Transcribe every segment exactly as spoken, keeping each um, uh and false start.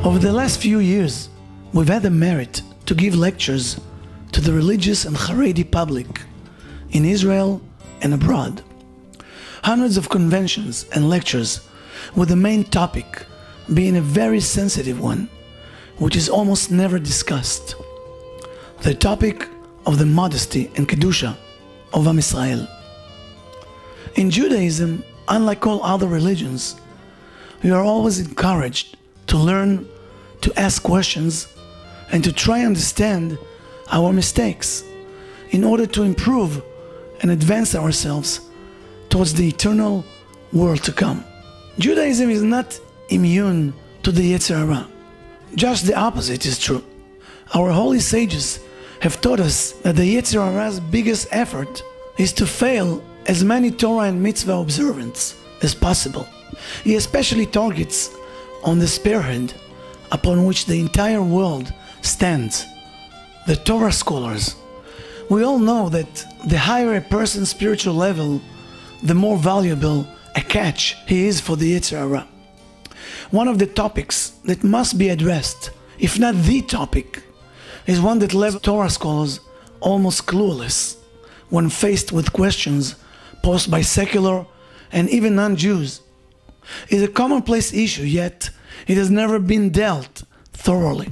Over the last few years, we've had the merit to give lectures to the religious and Haredi public in Israel and abroad. Hundreds of conventions and lectures with the main topic being a very sensitive one, which is almost never discussed. The topic of the modesty and kedusha of Am Israel. In Judaism, unlike all other religions, we are always encouraged to learn, to ask questions, and to try and understand our mistakes in order to improve and advance ourselves towards the eternal world to come. Judaism is not immune to the Yetzer Hara. Just the opposite is true. Our holy sages have taught us that the Yetzer Hara's biggest effort is to fail as many Torah and mitzvah observants as possible. He especially targets on the spearhead upon which the entire world stands, the Torah scholars. We all know that the higher a person's spiritual level, the more valuable a catch he is for the Yetzer Hara. One of the topics that must be addressed, if not the topic, is one that left Torah scholars almost clueless when faced with questions posed by secular and even non-Jews. It is a commonplace issue, yet it has never been dealt thoroughly.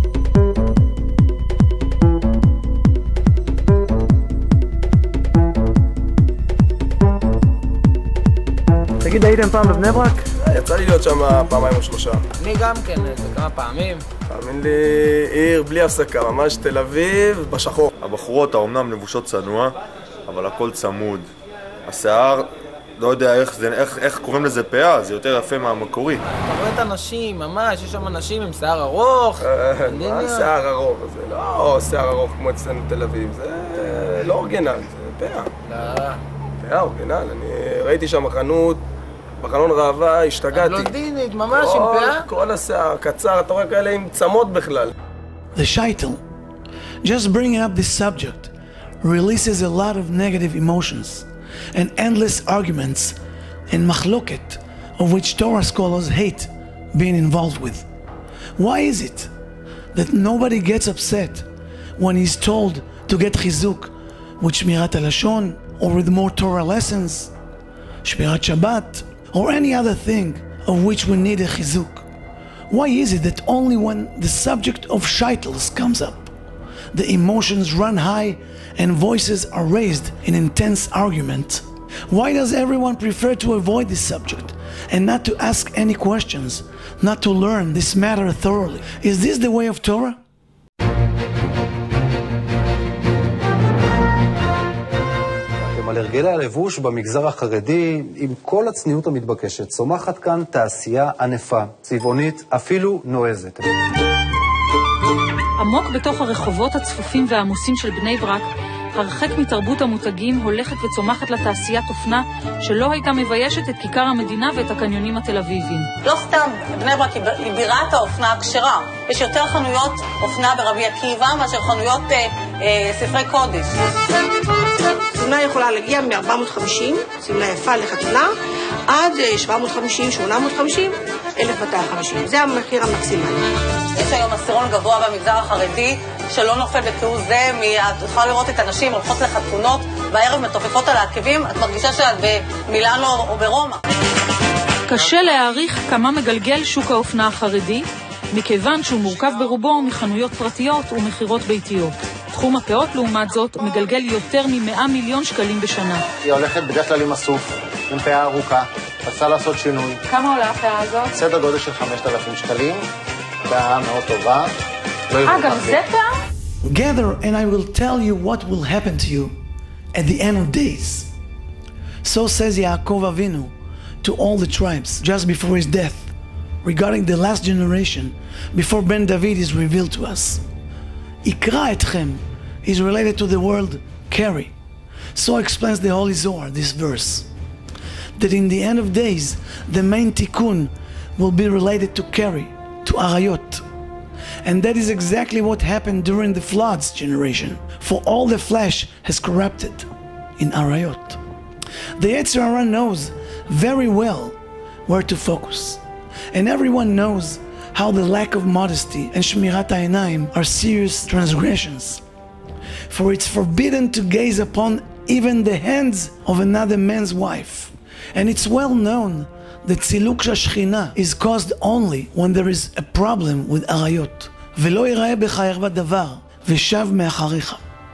תגיד, הייתם פעם בבני ברק? יצא לי להיות שם פעמיים או שלושה. אני גם כן, כמה פעמים. תאמין לי, עיר בלי הפסקה, ממש תל אביב, בשחור. הבחורות האומנם לבושות צנוע, אבל הכל צמוד. השיער, לא יודע איך, זה, איך, איך קוראים לזה פאה, זה יותר יפה מהמקורי. אתה רואה את הנשים, ממש, יש שם אנשים עם שיער ארוך. מה שיער ארוך? זה לא שיער ארוך כמו אצלנו תל אביב, זה לא אורגינל, זה פאה. לא. פאה אורגינל, אני ראיתי שם חנות, בחלון ראווה, השתגעתי. בלונדינית, ממש עם פאה? כל השיער קצר, אתה רואה כאלה עם צמות בכלל. The Sheitel, just bringing up this subject, releases a lot of negative emotions and endless arguments and machloket, of which Torah scholars hate being involved with. Why is it that nobody gets upset when he's told to get chizuk with Shmirat HaLashon, or with more Torah lessons, Shmirat Shabbat, or any other thing of which we need a chizuk? Why is it that only when the subject of Sheitels comes up, the emotions run high and voices are raised in intense argument? Why does everyone prefer to avoid this subject and not to ask any questions, not to learn this matter thoroughly? Is this the way of Torah? על הרגלי הלבוש במגזר החרדי, עם כל הצניעות המתבקשת, צומחת כאן תעשייה ענפה, צבעונית, אפילו נועזת. עמוק בתוך הרחובות הצפופים והעמוסים של בני ברק, הרחק מתרבות המותגים הולכת וצומחת לתעשיית אופנה שלא הייתה מביישת את כיכר המדינה ואת הקניונים התל אביביים. לא סתם, בני ברק היא בירת האופנה הכשרה. יש יותר חנויות אופנה ברבי עקיבא מאשר חנויות אה, אה, ספרי קודש. שמלה יכולה להגיע מ-ארבע מאות וחמישים, שמלה יפה לחתונה, עד שבע מאות וחמישים, שמונה מאות וחמישים, אלף מאתיים וחמישים. זה המחיר המקסימלי. יש היום עשירון גבוה במגזר החרדי שלא נופל בכהוא זה. את יכולה לראות את הנשים הולכות לחתונות בערב מתופפות על העקבים, את מרגישה שאת במילאנו או ברומא. קשה להעריך כמה מגלגל שוק האופנה החרדי, מכיוון שהוא מורכב ברובו מחנויות פרטיות ומחירות ביתיות. תחום הפאות לעומת זאת מגלגל יותר מ-מאה מיליון שקלים בשנה. היא הולכת בדרך כלל עם הסוף, עם פאה ארוכה, רצה לעשות שינוי. כמה עולה הפאה הזאת? סדר גודל של חמשת אלפים שקלים, פאה מאוד טובה. אה, גם זה פאה? Gather and I will tell you what will happen to you at the end of days. So says Yaakov Avinu to all the tribes just before his death, regarding the last generation, before Ben David is revealed to us. Ikra etchem is related to the word carry. So explains the Holy Zohar, this verse, that in the end of days, the main tikkun will be related to carry, to arayot. And that is exactly what happened during the flood's generation, for all the flesh has corrupted in arayot. The Yetzer Hara knows very well where to focus, and everyone knows how the lack of modesty and shmirat ha'einayim are serious transgressions. For it's forbidden to gaze upon even the hands of another man's wife. And it's well known that tziluk shechina is caused only when there is a problem with arayot. V'lo yira'eh b'cha erva davar, v'shav me'acharecha.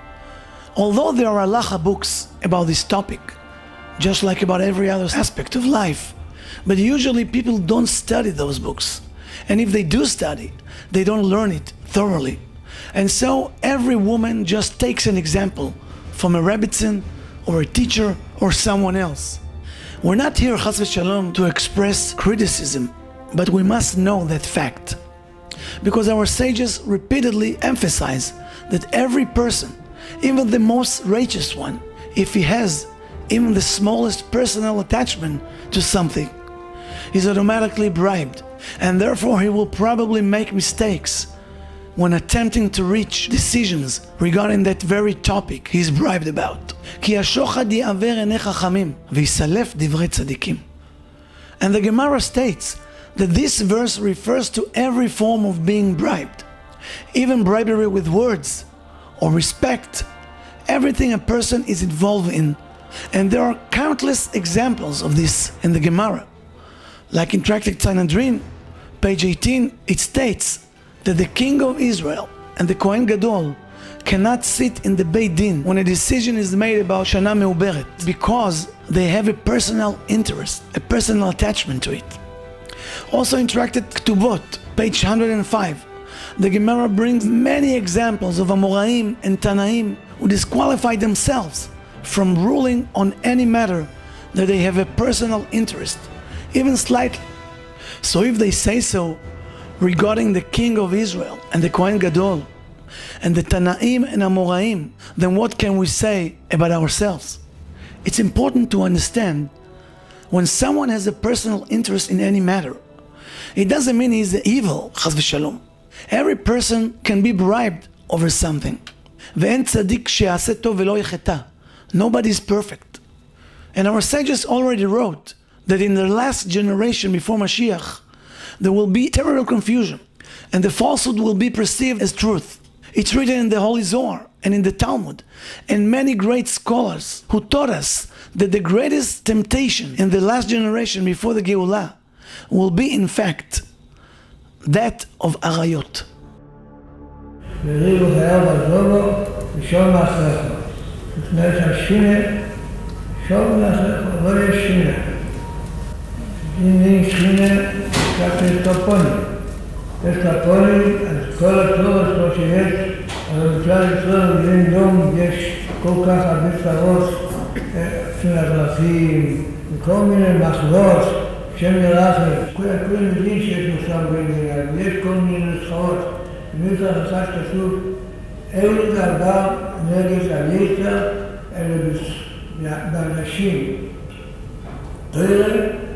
Although there are halacha books about this topic, just like about every other aspect of life, but usually people don't study those books. And if they do study, they don't learn it thoroughly. And so every woman just takes an example from a rebbitzin or a teacher or someone else. We're not here, chas v'shalom, to express criticism, but we must know that fact. Because our sages repeatedly emphasize that every person, even the most righteous one, if he has even the smallest personal attachment to something, he's automatically bribed, and therefore he will probably make mistakes when attempting to reach decisions regarding that very topic he's bribed about. Ki hashochad yi'aver einei chachamim v'yisalef divrei tzadikim. And the Gemara states that this verse refers to every form of being bribed, even bribery with words or respect, everything a person is involved in. And there are countless examples of this in the Gemara. Like in Tractate Sanhedrin, page eighteen, it states that the king of Israel and the Kohen Gadol cannot sit in the Beit Din when a decision is made about Shana Meuberet, because they have a personal interest, a personal attachment to it. Also in Tractate Ketubot, page one hundred five, the Gemara brings many examples of Amoraim and Tanaim who disqualify themselves from ruling on any matter that they have a personal interest, even slightly. So if they say so regarding the king of Israel and the Kohen Gadol and the Tanaim and Amoraim, then what can we say about ourselves? It's important to understand, when someone has a personal interest in any matter, it doesn't mean he's evil, chas v'shalom. Every person can be bribed over something. Ve'en tzadik she'aseh tov ve'lo yecheta. Nobody is perfect. And our sages already wrote that in the last generation before Mashiach, there will be terrible confusion, and the falsehood will be perceived as truth. It's written in the Holy Zohar and in the Talmud, and many great scholars who taught us that the greatest temptation in the last generation before the Geulah will be, in fact, that of arayot. לפני שהשינה, שוב נעשה, לא יש שינה. אם אין שינה, קצת יש טופונים. יש טופונים, אז כל התלורות כמו שיש, אבל בכלל ישראל מבינים יום, יש כל כך הרבה צרות, של הדרכים, וכל מיני מחלות, שם מרחב. כולם יודעים שיש מושג בין מילה, ויש כל מיני נוסחאות. ומישהו אחד כתוב, אלו דבר נגד הליטה, אלו באנשים תורה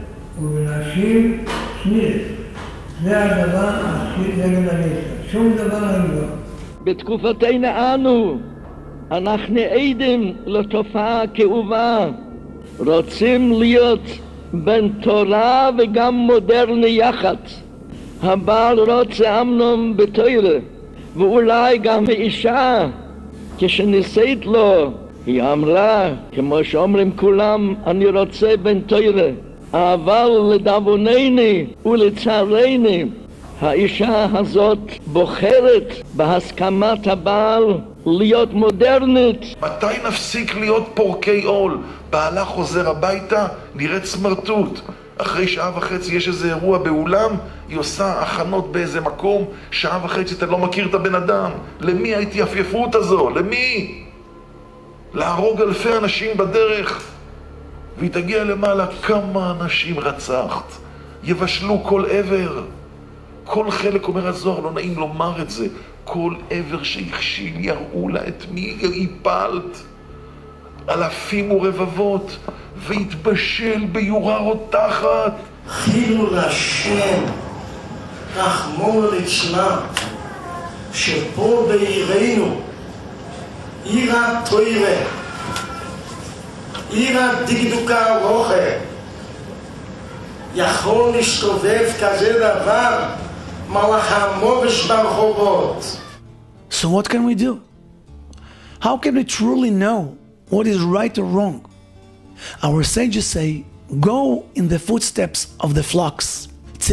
ובנשים שנית. זה הדבר נגד הליטה. שום דבר אין לו. בתקופתנו אנו, אנחנו עדים לתופעה כאובה. רוצים להיות בין תורה וגם מודרני יחד. הבעל רוצה אמנון בתורה. ואולי גם האישה, כשניסית לו, היא אמרה, כמו שאומרים כולם, אני רוצה בן תורה. אבל לדאבונני ולצערני, האישה הזאת בוחרת בהסכמת הבעל להיות מודרנית. מתי נפסיק להיות פורקי עול? בעלה חוזר הביתה, נראית סמרטוט. אחרי שעה וחצי יש איזה אירוע באולם, היא עושה הכנות באיזה מקום, שעה וחצי אתה לא מכיר את הבן אדם. למי ההתייפייפות הזו? למי? להרוג אלפי אנשים בדרך. והיא תגיע למעלה, כמה אנשים רצחת? יבשלו כל עבר. כל חלק, אומר הזוהר, לא נעים לומר את זה, כל עבר שהכשיל יראו לה את מי הפלת. אלפים ורבבות, והתבשל ביורה רותחת. חילו להשם, רחמו לצנע, שפה בעירנו, עיר התוירה, עיר הדקדוקה רוחה, יכול להסתובב כזה דבר מלאך המובש ברחובות. So what can we do? How can we truly know what is right or wrong? Our sages say, go in the footsteps of the flocks.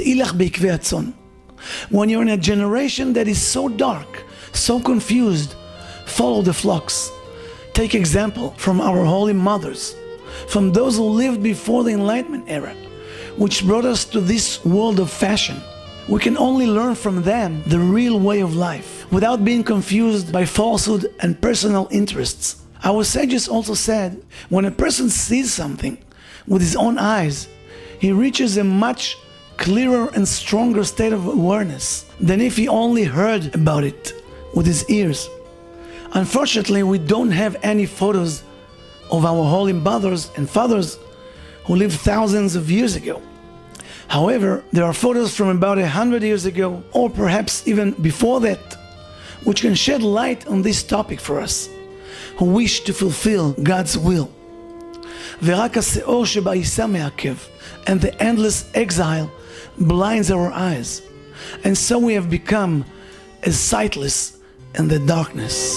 When you're in a generation that is so dark, so confused, follow the flocks. Take example from our holy mothers, from those who lived before the Enlightenment era, which brought us to this world of fashion. We can only learn from them the real way of life, without being confused by falsehood and personal interests. Our sages also said, when a person sees something with his own eyes, he reaches a much clearer and stronger state of awareness than if he only heard about it with his ears. Unfortunately, we don't have any photos of our holy mothers and fathers who lived thousands of years ago. However, there are photos from about a hundred years ago, or perhaps even before that, which can shed light on this topic for us, who wish to fulfill God's will. ורק השאור שבעיסה מעכב, and the endless exile blinds our eyes, and so we have become as sightless in the darkness.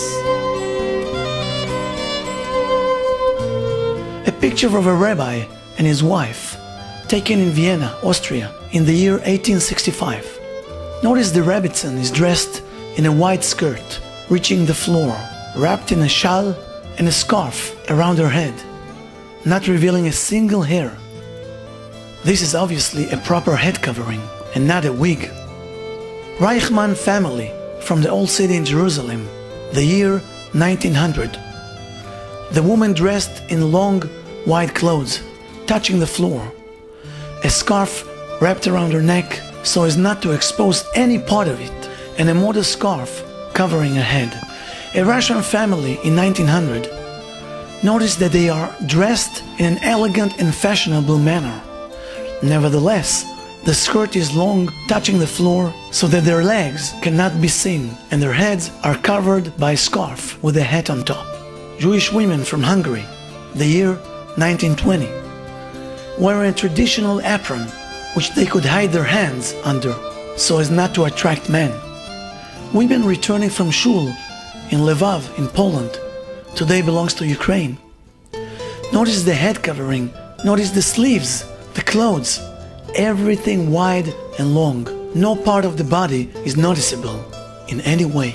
A picture of a rabbi and his wife, taken in Vienna, Austria, in the year eighteen sixty-five. Notice the Rebbitzin is dressed in a white skirt, reaching the floor, wrapped in a shawl and a scarf around her head, not revealing a single hair. This is obviously a proper head covering and not a wig. Reichmann family from the old city in Jerusalem, the year nineteen hundred. The woman dressed in long white clothes, touching the floor, a scarf wrapped around her neck so as not to expose any part of it, and a modest scarf covering her head. A Russian family in nineteen hundred. Notice that they are dressed in an elegant and fashionable manner. Nevertheless, the skirt is long, touching the floor so that their legs cannot be seen, and their heads are covered by a scarf with a hat on top. Jewish women from Hungary, the year nineteen twenty, wearing a traditional apron which they could hide their hands under so as not to attract men. Women returning from shul in Lvov in Poland, today belongs to Ukraine. Notice the head covering, notice the sleeves, the clothes, everything wide and long. No part of the body is noticeable in any way.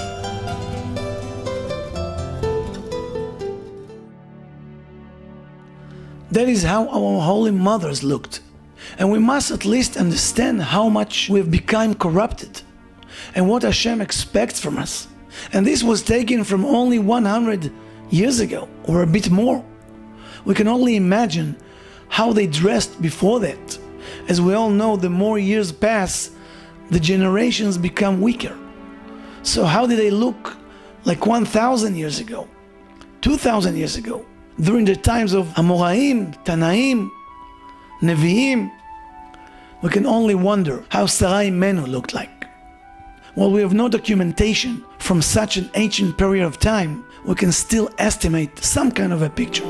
That is how our holy mothers looked, and we must at least understand how much we have become corrupted and what Hashem expects from us. And this was taken from only one hundred years ago, or a bit more. We can only imagine how they dressed before that. As we all know, the more years pass, the generations become weaker. So how did they look like one thousand years ago, two thousand years ago, during the times of Amoraim, Tanaim, Nevi'im? We can only wonder how Sarai Menu looked like. While we have no documentation from such an ancient period of time, we can still estimate some kind of a picture.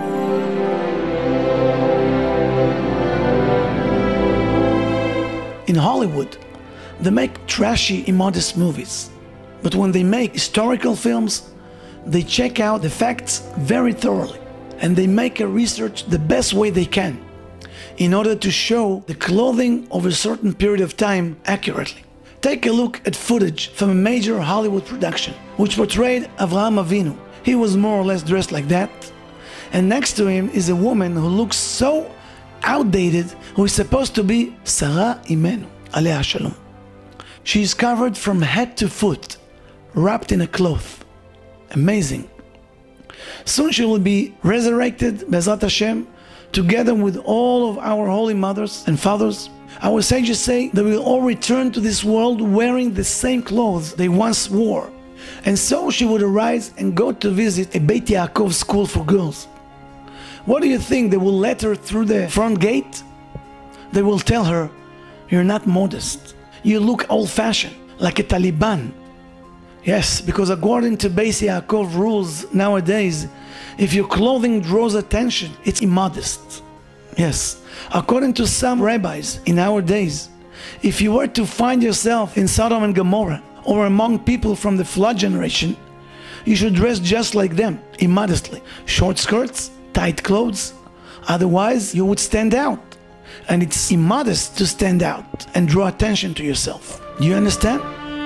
In Hollywood, they make trashy, immodest movies. But when they make historical films, they check out the facts very thoroughly, and they make a research the best way they can in order to show the clothing of a certain period of time accurately. Take a look at footage from a major Hollywood production which portrayed Avraham Avinu. He was more or less dressed like that, and next to him is a woman who looks so outdated, who is supposed to be Sarah Imenu, Alea Shalom. She is covered from head to foot, wrapped in a cloth. Amazing. Soon she will be resurrected, Bezrat Hashem, together with all of our holy mothers and fathers. Our sages say they will all return to this world wearing the same clothes they once wore. And so she would arise and go to visit a Beit Yaakov school for girls. What do you think? They will let her through the front gate? They will tell her, "You're not modest. You look old-fashioned, like a Taliban." Yes, because according to Beit Yaakov rules nowadays, if your clothing draws attention, it's immodest. Yes, according to some rabbis in our days, If you were to find yourself in Sodom and Gomorrah or among people from the flood generation, you should dress just like them, immodestly. Short skirts, tight clothes. Otherwise, you would stand out. And it's immodest to stand out and draw attention to yourself. Do you understand?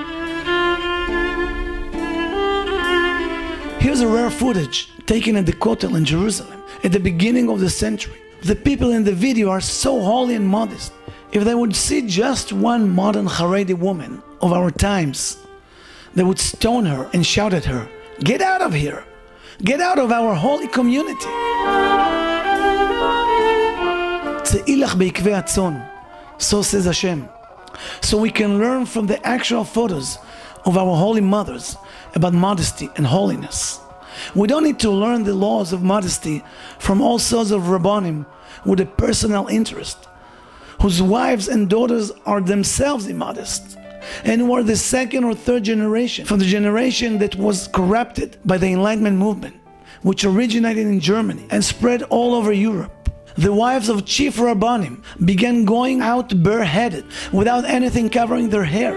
Here's a rare footage taken at the Kotel in Jerusalem at the beginning of the century. The people in the video are so holy and modest. If they would see just one modern Haredi woman of our times, they would stone her and shout at her, "Get out of here! Get out of our holy community!" Tzei'ilach be'ikvei atzon, so says Hashem. So we can learn from the actual photos of our holy mothers about modesty and holiness. We don't need to learn the laws of modesty from all sorts of rabbanim with a personal interest, whose wives and daughters are themselves immodest, and who are the second or third generation from the generation that was corrupted by the Enlightenment movement, which originated in Germany and spread all over Europe. The wives of chief rabbanim began going out bareheaded without anything covering their hair.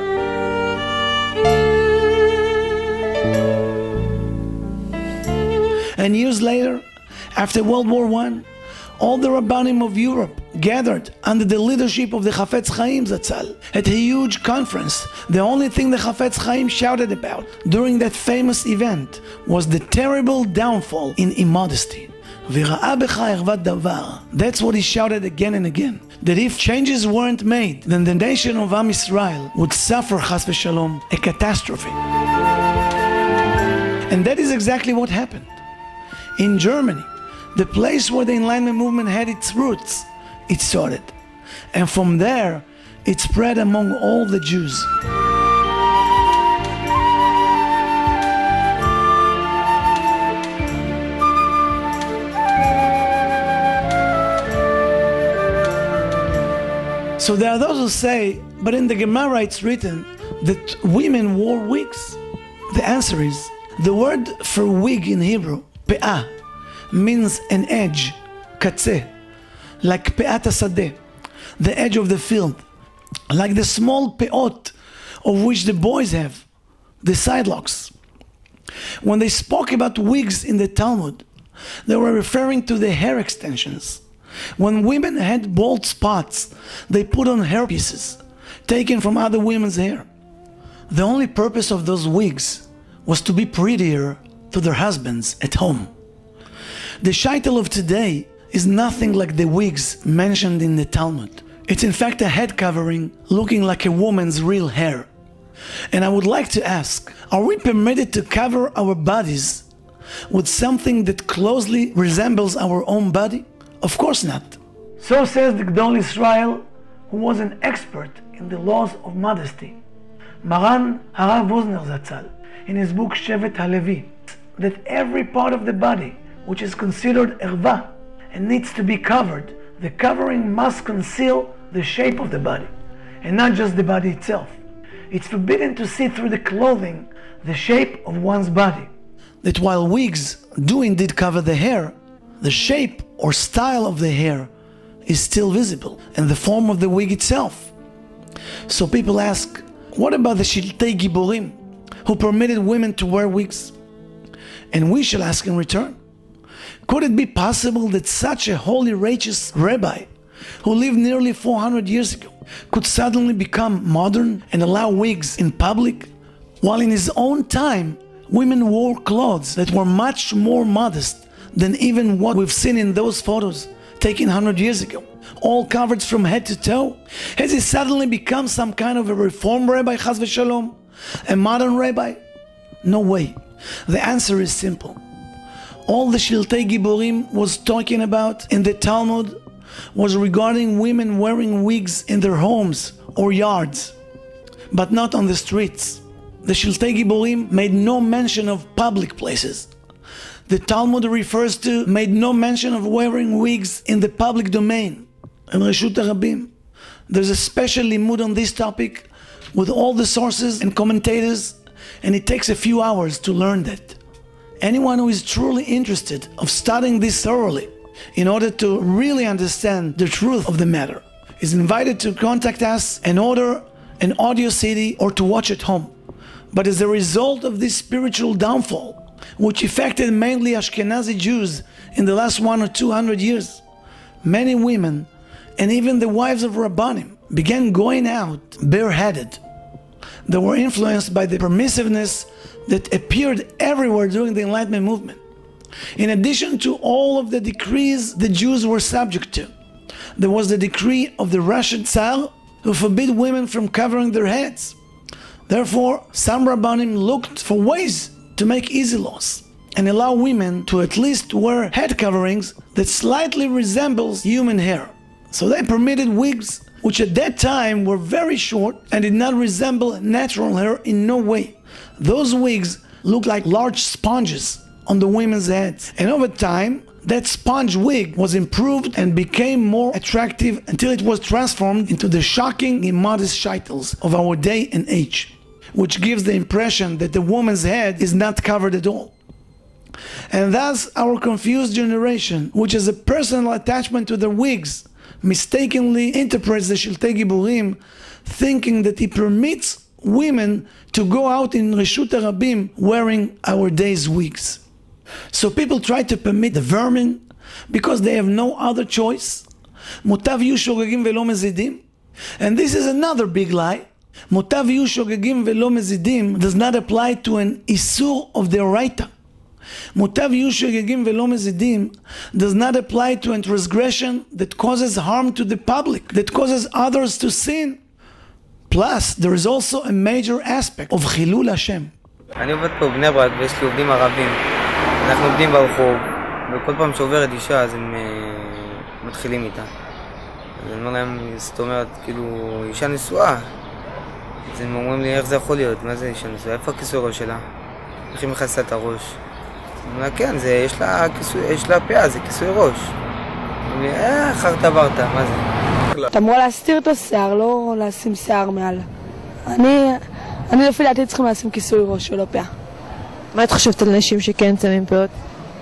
And years later, after World War One, all the rabbanim of Europe gathered under the leadership of the Chafetz Chaim Zatzal at a huge conference. The only thing the Chafetz Chaim shouted about during that famous event was the terrible downfall in immodesty. That's what he shouted again and again. That if changes weren't made, then the nation of Am Yisrael would suffer, chas v'shalom, a catastrophe. And that is exactly what happened. In Germany, the place where the Enlightenment movement had its roots, it started. And from there, it spread among all the Jews. So there are those who say, but in the Gemara it's written that women wore wigs. The answer is, the word for wig in Hebrew, pe'ah, means an edge, katzeh, like pe'at hasadeh, the edge of the field, like the small pe'ot of which the boys have, the sidelocks. When they spoke about wigs in the Talmud, they were referring to the hair extensions. When women had bald spots, they put on hair pieces, taken from other women's hair. The only purpose of those wigs was to be prettier to their husbands at home. The Sheitel of today is nothing like the wigs mentioned in the Talmud. It's in fact a head covering looking like a woman's real hair. And I would like to ask, are we permitted to cover our bodies with something that closely resembles our own body? Of course not. So says the Gdol Israel, who was an expert in the laws of modesty, Maran Harav Wozner Zatzal, in his book Shevet HaLevi, that every part of the body which is considered erva and needs to be covered, the covering must conceal the shape of the body, and not just the body itself. It's forbidden to see through the clothing the shape of one's body. That while wigs do indeed cover the hair, the shape or style of the hair is still visible, and the form of the wig itself. So people ask, what about the Shiltei Giborim, who permitted women to wear wigs? And we shall ask in return, could it be possible that such a holy, righteous rabbi, who lived nearly four hundred years ago, could suddenly become modern and allow wigs in public, while in his own time, women wore clothes that were much more modest than even what we've seen in those photos taken one hundred years ago, all covered from head to toe? Has he suddenly become some kind of a reform rabbi, chas v'shalom? A modern rabbi? No way. The answer is simple. All the Shiltei Giborim was talking about in the Talmud was regarding women wearing wigs in their homes or yards, but not on the streets. The Shiltei Giborim made no mention of public places. The Talmud refers to made no mention of wearing wigs in the public domain, in Reshut HaRabim. There's a special limud on this topic with all the sources and commentators, and it takes a few hours to learn that. Anyone who is truly interested of studying this thoroughly in order to really understand the truth of the matter is invited to contact us and order an audio C D or to watch at home. But as a result of this spiritual downfall, which affected mainly Ashkenazi Jews in the last one or two hundred years, many women and even the wives of Rabbanim began going out bareheaded. They were influenced by the permissiveness that appeared everywhere during the Enlightenment movement. In addition to all of the decrees the Jews were subject to, there was the decree of the Russian Tsar who forbid women from covering their heads. Therefore, some Rabbanim looked for ways to make easy laws and allow women to at least wear head coverings that slightly resembles human hair. So they permitted wigs, which at that time were very short and did not resemble natural hair in no way. Those wigs looked like large sponges on the women's heads. And over time, that sponge wig was improved and became more attractive until it was transformed into the shocking, immodest Sheitels of our day and age, which gives the impression that the woman's head is not covered at all. And thus our confused generation, which has a personal attachment to the wigs, mistakenly interprets the Shiltei Giburim, thinking that he permits women to go out in Reshut HaRabim wearing our day's wigs. So people try to permit the vermin because they have no other choice. Mutav yu shogegim velo mezidim. And this is another big lie. Mutav yu shogegim velo mezidim does not apply to an isur of the oraita. Mutav yu shogegim velo mezidim does not apply to a transgression that causes harm to the public, that causes others to sin. Plus, there is also a major aspect of Chilul Hashem. אני עובד פה בבני ברק ויש לי עובדים ערבים. אנחנו עובדים ברחוב, וכל פעם שעוברת אישה אז הם uh, מתחילים איתה. אז אני אומר להם, זאת אומרת, כאילו, אישה נשואה. אז הם אומרים לי, איך זה יכול להיות? מה זה אישה נשואה? איפה הכיסוי ראש שלה? איך היא מכסה את הראש? אני אומר לה, כן, זה, יש לה, כיסוי, יש לה פאה, זה כיסוי ראש. אני אומר, אה, אחרת עברת, מה זה? אתה אמור להסתיר את השיער, לא לשים שיער מעל. אני, אני לפי דעתי צריכים לשים כיסוי ראש ולא פאה. מה את חושבת על נשים שכן שמים פאות?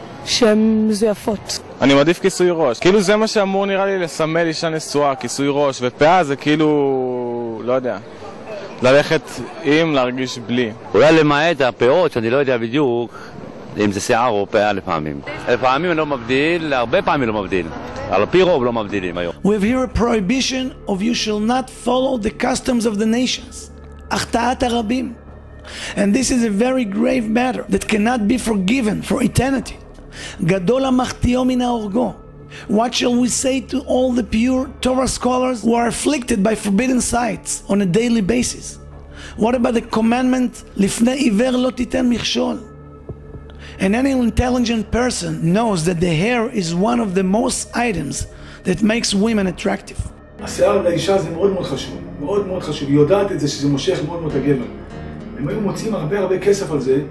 שהן מזויפות. אני מעדיף כיסוי ראש. כאילו זה מה שאמור נראה לי לסמל אישה נשואה, כיסוי ראש, ופאה זה כאילו, לא יודע, ללכת עם, להרגיש בלי. אולי למעט הפאות, שאני לא יודע בדיוק אם זה שיער או פאה לפעמים. לפעמים אני לא מבדיל, הרבה פעמים לא מבדיל. על פי רוב לא מבדילים היום. We have here a prohibition of you shall not follow the customs of the nations. החטאת הרבים. And this is a very grave matter that cannot be forgiven for eternity. Gadol המחטיאו מן ההורגו. What shall we say to all the pure Torah scholars who are afflicted by forbidden sights on a daily basis? What about the commandment, לפני עיוור לא תיתן מכשול? And any intelligent person knows that the hair is one of the most items that makes women attractive. השיער לאישה זה מאוד מאוד חשוב, מאוד מאוד חשוב. היא יודעת את זה שזה מושך מאוד מאוד הגבר. הם היו מוצאים הרבה הרבה כסף על זה,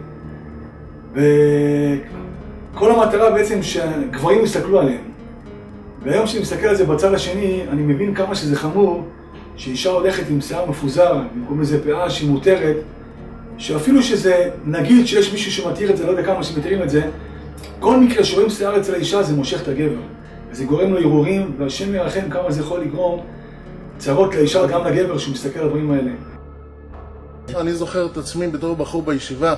וכל המטרה בעצם שגברים יסתכלו עליהם. והיום שאני מסתכל על זה בצד השני, אני מבין כמה שזה חמור, שאישה הולכת עם שיער מפוזר, במקום איזה פאה שהיא מותרת, שאפילו שזה, נגיד שיש מישהו שמתיר את זה, לא יודע כמה שמתירים את זה, כל מקרה שרואים שיער אצל האישה זה מושך את הגבר. וזה גורם לו ערעורים, והשם ירחם כמה זה יכול לגרום צרות לאישה, גם לגבר שהוא מסתכל על הדברים האלה. אני זוכר את עצמי בתור בחור בישיבה,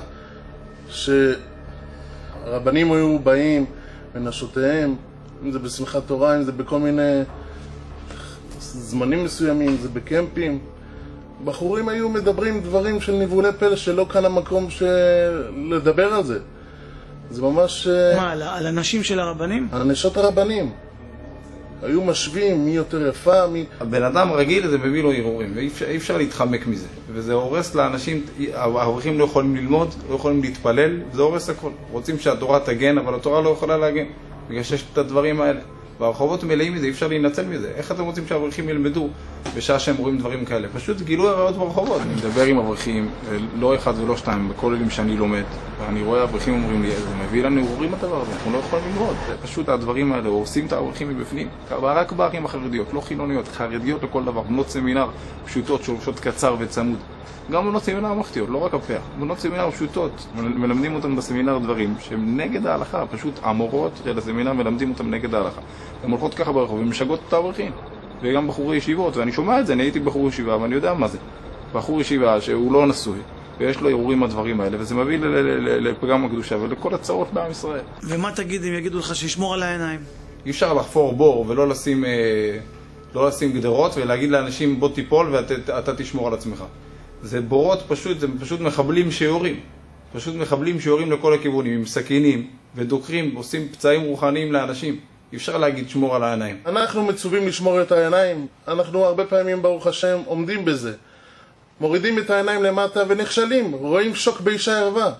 שהרבנים היו באים ונשותיהם, אם זה בשמחת תורה, אם זה בכל מיני זמנים מסוימים, אם זה בקמפים. בחורים היו מדברים דברים של ניבולי פלא שלא כאן המקום של... לדבר על זה. זה ממש... מה, על, על הנשים של הרבנים? על נשות הרבנים. היו משווים מי יותר יפה, מי... הבן אדם רגיל זה מביא לו ערעורים, ואי אפשר, אפשר להתחמק מזה. וזה הורס לאנשים, האברכים לא יכולים ללמוד, לא יכולים להתפלל, זה הורס הכל. רוצים שהתורה תגן, אבל התורה לא יכולה להגן, בגלל שיש את הדברים האלה. והרחובות מלאים מזה, אי אפשר להינצל מזה. איך אתם רוצים שהאברכים ילמדו בשעה שהם רואים דברים כאלה? פשוט גילוי הראיות ברחובות. אני מדבר עם אברכים, לא אחד ולא שתיים, בכל אלים שאני לומד, ואני רואה אברכים אומרים לי, זה מביא לנו ערעורים הדבר הזה, אנחנו לא יכולים ללמוד. זה פשוט הדברים האלה, הורסים את האברכים מבפנים. רק בערים החרדיות, לא חילוניות, חרדיות לכל דבר, בנות סמינר פשוטות, שורשות קצר וצמוד. גם בנות סמינר מחתיות, לא רק הפך. בנות סמינר פשוטות, מלמדים אותם בסמינר דברים שהם נגד ההלכה, פשוט המורות של הסמינר מלמדים אותם נגד ההלכה. הן הולכות ככה ברחוב ומשגעות את האברכים. וגם בחורי ישיבות, ואני שומע את זה, אני הייתי בחור ישיבה, ואני יודע מה זה. בחור ישיבה שהוא לא נשוי, ויש לו ערעורים הדברים האלה, וזה מביא לפגם הקדושה ולכל הצרות בעם ישראל. ומה תגיד אם יגידו לך שישמור על העיניים? אי אפשר לחפור בור ולא לשים, לא לשים גדרות ולהגיד לאנשים בוא תיפול ואתה תשמור על עצמך. זה בורות פשוט, זה פשוט מחבלים שיורים. פשוט מחבלים שיורים לכל הכיוונים, עם סכינים ודוקרים, עושים פצעים רוחניים לאנשים. אי אפשר להגיד שמור על העיניים. אנחנו מצווים לשמור את העיניים. אנחנו הרבה פעמים ברוך השם עומדים בזה. מורידים את העיניים למטה ונכשלים. רואים שוק באישה ערווה.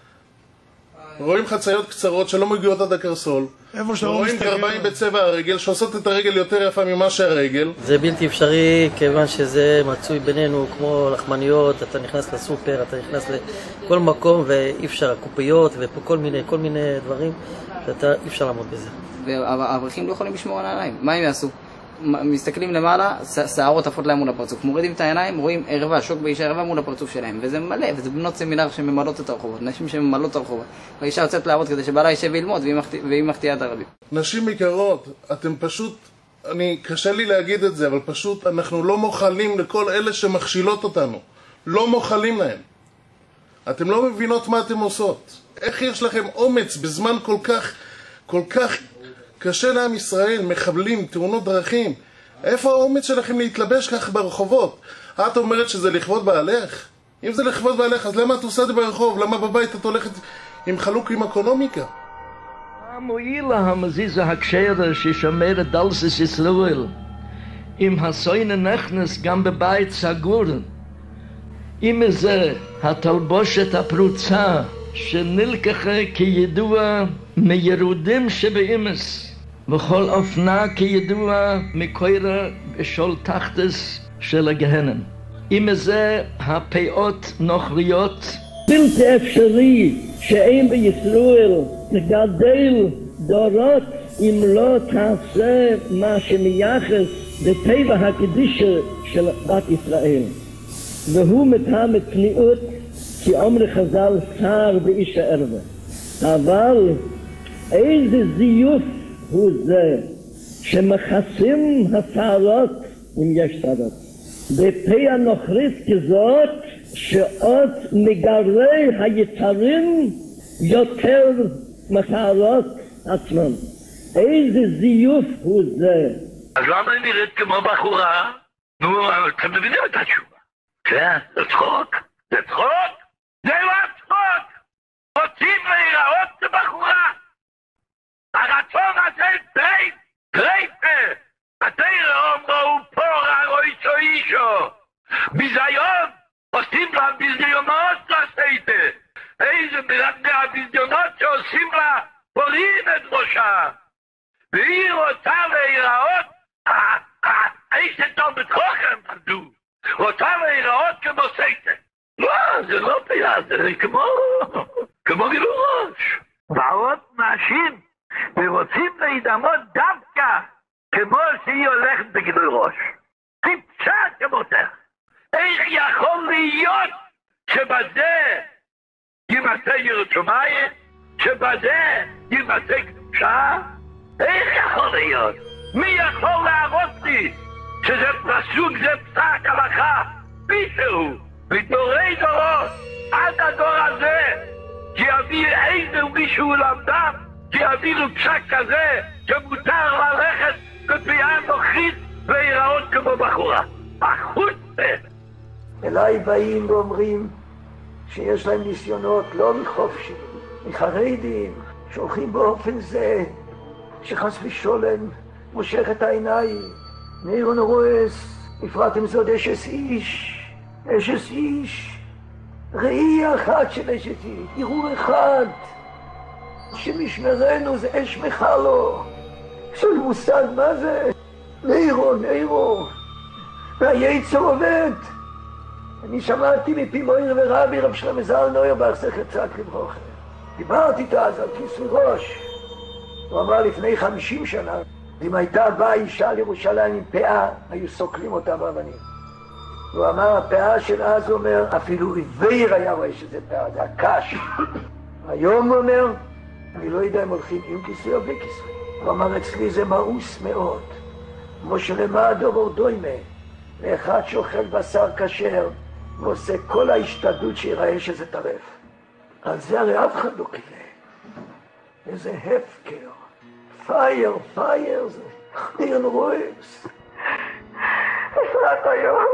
רואים חציות קצרות שלא מגיעות עד הקרסול. רואים גרביים בצבע הרגל שעושות את הרגל יותר יפה ממה שהרגל. זה בלתי אפשרי כיוון שזה מצוי בינינו כמו לחמניות. אתה נכנס לסופר, אתה נכנס לכל מקום ואי אפשר, קופיות וכל מיני, כל מיני דברים שאתה אי אפשר לעמוד בזה. והאברכים לא יכולים לשמור על העיניים. מה הם יעשו? מסתכלים למעלה, שערות עפות להם מול הפרצוף. מורידים את העיניים, רואים ערווה, שוק באישה ערווה מול הפרצוף שלהם. וזה מלא, וזה בנות סמינר שממלאות את הרחובות. נשים שממלאות את הרחובות. והאישה יוצאת לעבוד כדי שבעלה יישב וילמוד, והיא מחטיאה את הרבים. נשים יקרות, אתם פשוט, אני, קשה לי להגיד את זה, אבל פשוט אנחנו לא מוכלים לכל אלה שמכשילות אותנו. לא מוכלים להם. אתם לא מבינות מה אתם עושות. איך יש לכם אומץ בזמן כל כך, כל כך קשה לעם ישראל, מחבלים, תאונות דרכים? איפה האומץ שלכם להתלבש כך ברחובות? את אומרת שזה לכבוד בעלך? אם זה לכבוד בעלך, אז למה את עושה את זה ברחוב? למה בבית את הולכת עם חלוק עם אקונומיקה? המועילה המזיזה הקשרה ששומר את דלסס ישראל, אם הסוינה נכנס גם בבית סגור, אם זה התלבושת הפרוצה שנלקחה כידוע מירודים שבאמס, וכל אופנה כידוע מקוירה בשול תחתס של הגהנם. אם זה הפאות נוכריות, בלתי אפשרי שאין בישראל לגדל דורות אם לא תעשה מה שמייחס בטבע הקדישה של בת ישראל. והוא מטעם צניעות, כי אומר חז"ל שר באיש הערווה. אבל איזה זיוף הוא זה שמכסים השערות, אם יש שערות, בפה הנוכרית כזאת שעוד מגרי היצרים יותר משערות עצמם. איזה זיוף הוא זה. אז למה היא נראית כמו בחורה? נו, אתם מבינים את התשובה. כן, זה צחוק. זה צחוק? זה לא צחוק! רוצים להיראות כבחורה! הרצון הזה טרייף! טרייף! התרא אומרו פורה או אישו אישו! ביזיון! עושים לה ביזיונות לעשייתה! איזה מהביזיונות שעושים לה פורעים את ראשה! והיא רוצה להיראות איזה טוב בתוכן עמדו! רוצה להיראות כמו סייטה! לא, זה לא פיה, זה כמו, כמו גילוי ראש. ועוד נשים ורוצים להידמות דווקא כמו שהיא הולכת בגילוי ראש. טיפשה כמותך. איך יכול להיות שבזה ימצא יראת שמיים? שבזה ימצא קדושה? איך יכול להיות? מי יכול להראות לי שזה פסוק, זה פסק הלכה? מישהו ודורי דורות עד הדור הזה שיביא איזה מישהו למדם, שיביא לו פסק כזה שמותר ללכת בפיה נוכרית ולהיראות כמו בחורה. החוצפה. אליי באים ואומרים שיש להם ניסיונות לא מחופשי, מחרדים, שהולכים באופן זה שחס ושולם מושך את העיניים. נירון רועס, בפרט עם זאת אשס איש, אשס איש, ראי אחת של אשס איש, ערעור אחד, שמשמרנו זה אש מחלו. יש לי מושג מה זה? נירון, נירון, והיצר עובד. אני שמעתי מפי מויר ורבי רב שלמה ז"ל נוירבך זכר צדיק לברכה. דיברתי איתה אז על כיסוי ראש. הוא אמר לפני חמישים שנה, אם הייתה באה אישה לירושלים עם פאה, היו סוקלים אותה באבנים. הוא אמר, הפאה של אז אומר, אפילו עיוור היה רואה שזה פאה, זה הקש. היום הוא אומר, אני לא יודע אם הולכים עם כיסוי או בלי כיסוי. הוא אמר, אצלי זה מאוס מאוד. כמו שלמד אור דוימה, לאחד שאוכל בשר כשר, ועושה כל ההשתדלות שיראה שזה טרף. על זה הרי אף אחד לא קיווה. איזה הפקר. פייר, פייר זה. ירון רויבס. אפרת היום.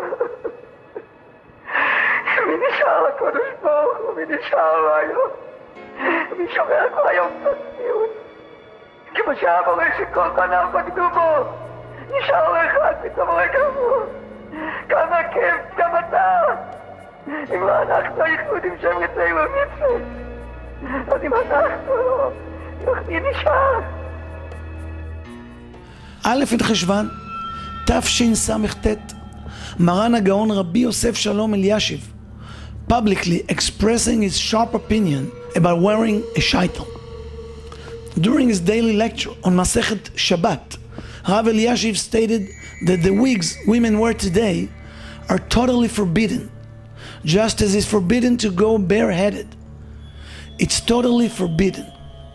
מי נשאר לקודש ברוך הוא? מי נשאר לו היום? מי שומר כל היום את הצניעות? כמו שהאבא רואה שכל בניו בגדו בו. נשאר לו אחד, פתאום רואה כמוהו. כמה כיף, גם אתה. אם לא אנחנו היחודים שהם רצאים במצוות, אז אם אנחנו לא, מי נשאר? א' חשוון, תשס"ט, מרן הגאון רבי יוסף שלום אלישיב, publicly expressing his sharp opinion about wearing a sheitel. During his daily lecture on Masechet Shabbat, Rav Eliashiv stated that the wigs women wear today are totally forbidden, just as it's forbidden to go bareheaded. It's totally forbidden.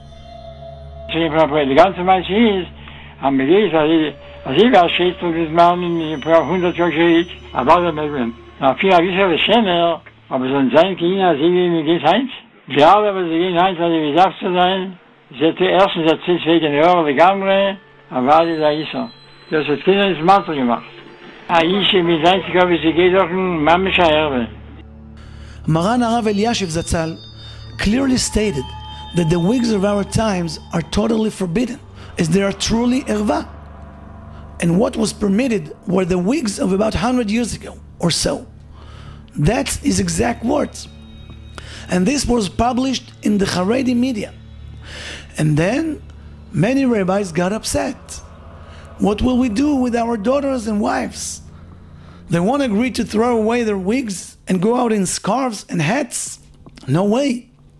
Die ganze Weise ist, haben wir gesagt, als ich war Sheitel gesmacht, in hundert Jahren Schritt, aber wir na viel ein bisschen schöner, aber so ein sein Kinder, sie wie mir geht Heinz. Wir alle, aber sie gehen Heinz, also wie sagst du sein, sie hat die ersten Sätze wegen der Jahre gegangen, aber die da ist so. Das hat Kinder ins Mantel gemacht. Ich mit Heinz, ich glaube, sie geht doch ein Mammischer Erbe. Maran Harav Eliashiv Zatzal clearly stated that the wigs of our times are totally forbidden, as they are truly erva. And what was permitted were the wigs of about one hundred years ago or so. That's his exact words. And this was published in the Haredi media. And then many rabbis got upset. What will we do with our daughters and wives? They won't agree to throw away their wigs and go out in scarves and hats? No way.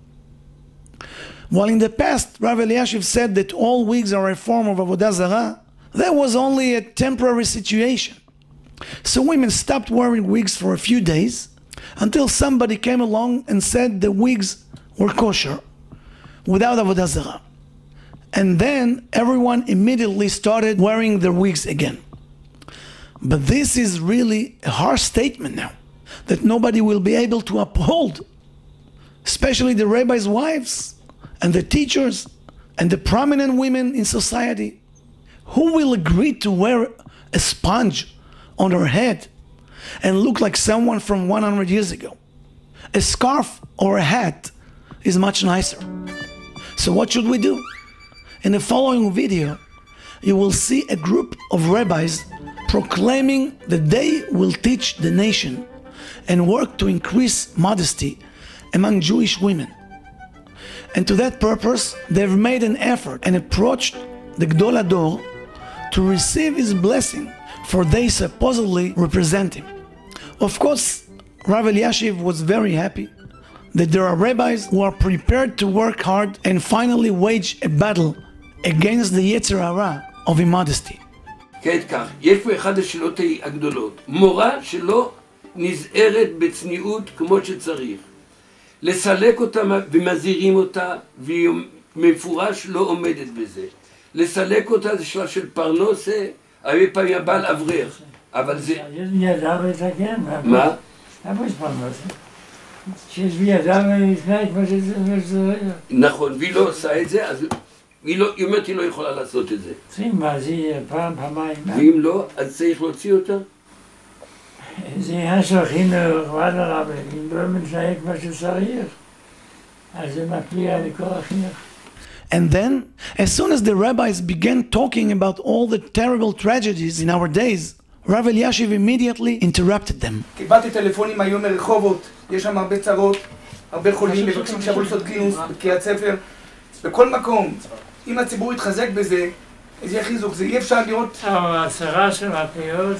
While in the past, Rav Eliashiv said that all wigs are a form of Avodah Zarah, that was only a temporary situation. So women stopped wearing wigs for a few days until somebody came along and said the wigs were kosher, without Avodah Zarah. And then everyone immediately started wearing their wigs again. But this is really a harsh statement now, that nobody will be able to uphold, especially the rabbis' wives and the teachers and the prominent women in society. Who will agree to wear a sponge on her head and look like someone from one hundred years ago? A scarf or a hat is much nicer. So what should we do? In the following video, you will see a group of rabbis proclaiming that they will teach the nation and work to increase modesty among Jewish women. And to that purpose, they've made an effort and approached the Gdol Hador to receive his blessing, for they supposedly represent him. Of course, Rav Eliashiv was very happy that there are rabbis who are prepared to work hard and finally wage a battle against the Yetzer Hara of immodesty. כעת כך, יש פה אחד השאלות הגדולות. מורה שלא נזהרת בצניעות כמו שצריך. לסלק אותה ומזהירים אותה, והיא מפורש לא עומדת בזה. לסלק אותה זה שאלה של פרנסה, הרבה פעמים הבעל אברך. אבל זה... מה? למה יש פרנסה? שיש בי אדם לפני כמו שזה... נכון, והיא לא עושה את זה, אז היא אומרת היא לא יכולה לעשות את זה. צריכים מה, זה פעם, פעמיים. ואם לא, אז צריך להוציא אותה? זה עניין של חינוך, ועד הרבה, אם לא מתנהג כמו שצריך, אז זה מפריע לכל החינוך. And then, as soon as the rabbis began talking about all the terrible tragedies in our days, Rav Eliashiv immediately interrupted them. קיבלתי טלפונים היום מרחובות, יש שם הרבה צרות, הרבה חולים, מבקשים שיבואו לעשות כינוס בקריית ספר, בכל מקום. אם הציבור יתחזק בזה, אז יהיה חיזוק, זה אי אפשר לראות... הצרה של הפניות,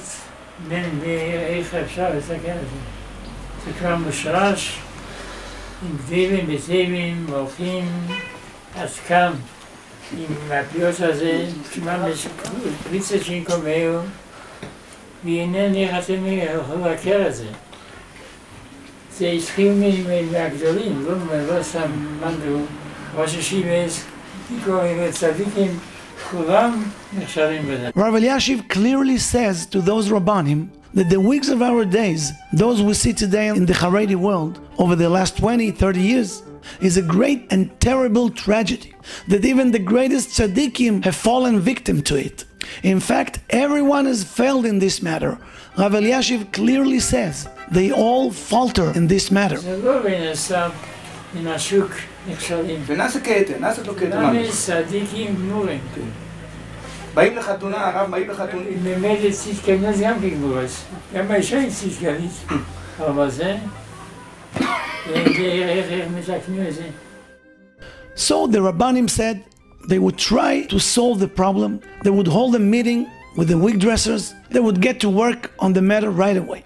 איך אפשר לסתכל על זה? זה כבר מושרש, עם גדיבים, בצבעים, הולכים, עסקם, עם הפניות הזה, כמעט פריצה שינקומהו, והנה נכנסים להכר את זה. זה התחיל מהגדולים, לא סתם מנדו, ראש השיבס, קוראים צדיקים, Rabbi Yashiv clearly says to those Rabbanim that the wigs of our days, those we see today in the Haredi world over the last twenty, thirty years, is a great and terrible tragedy, that even the greatest tzaddikim have fallen victim to it. In fact, everyone has failed in this matter. Rabbi Yashiv clearly says they all falter in this matter. ונעשה קטע, נעשה לו קטע. למה יש צדיקים גמורים? באים לחתונה, הרב, באים לחתונה. באמת צידקנית גם כגמורס. גם האישה היא צידקנית. אבל זה... איך מתקנים את זה? So the Rabbanim said they would try to solve the problem. They would hold a meeting with the wig dressers. They would get to work on the matter right away.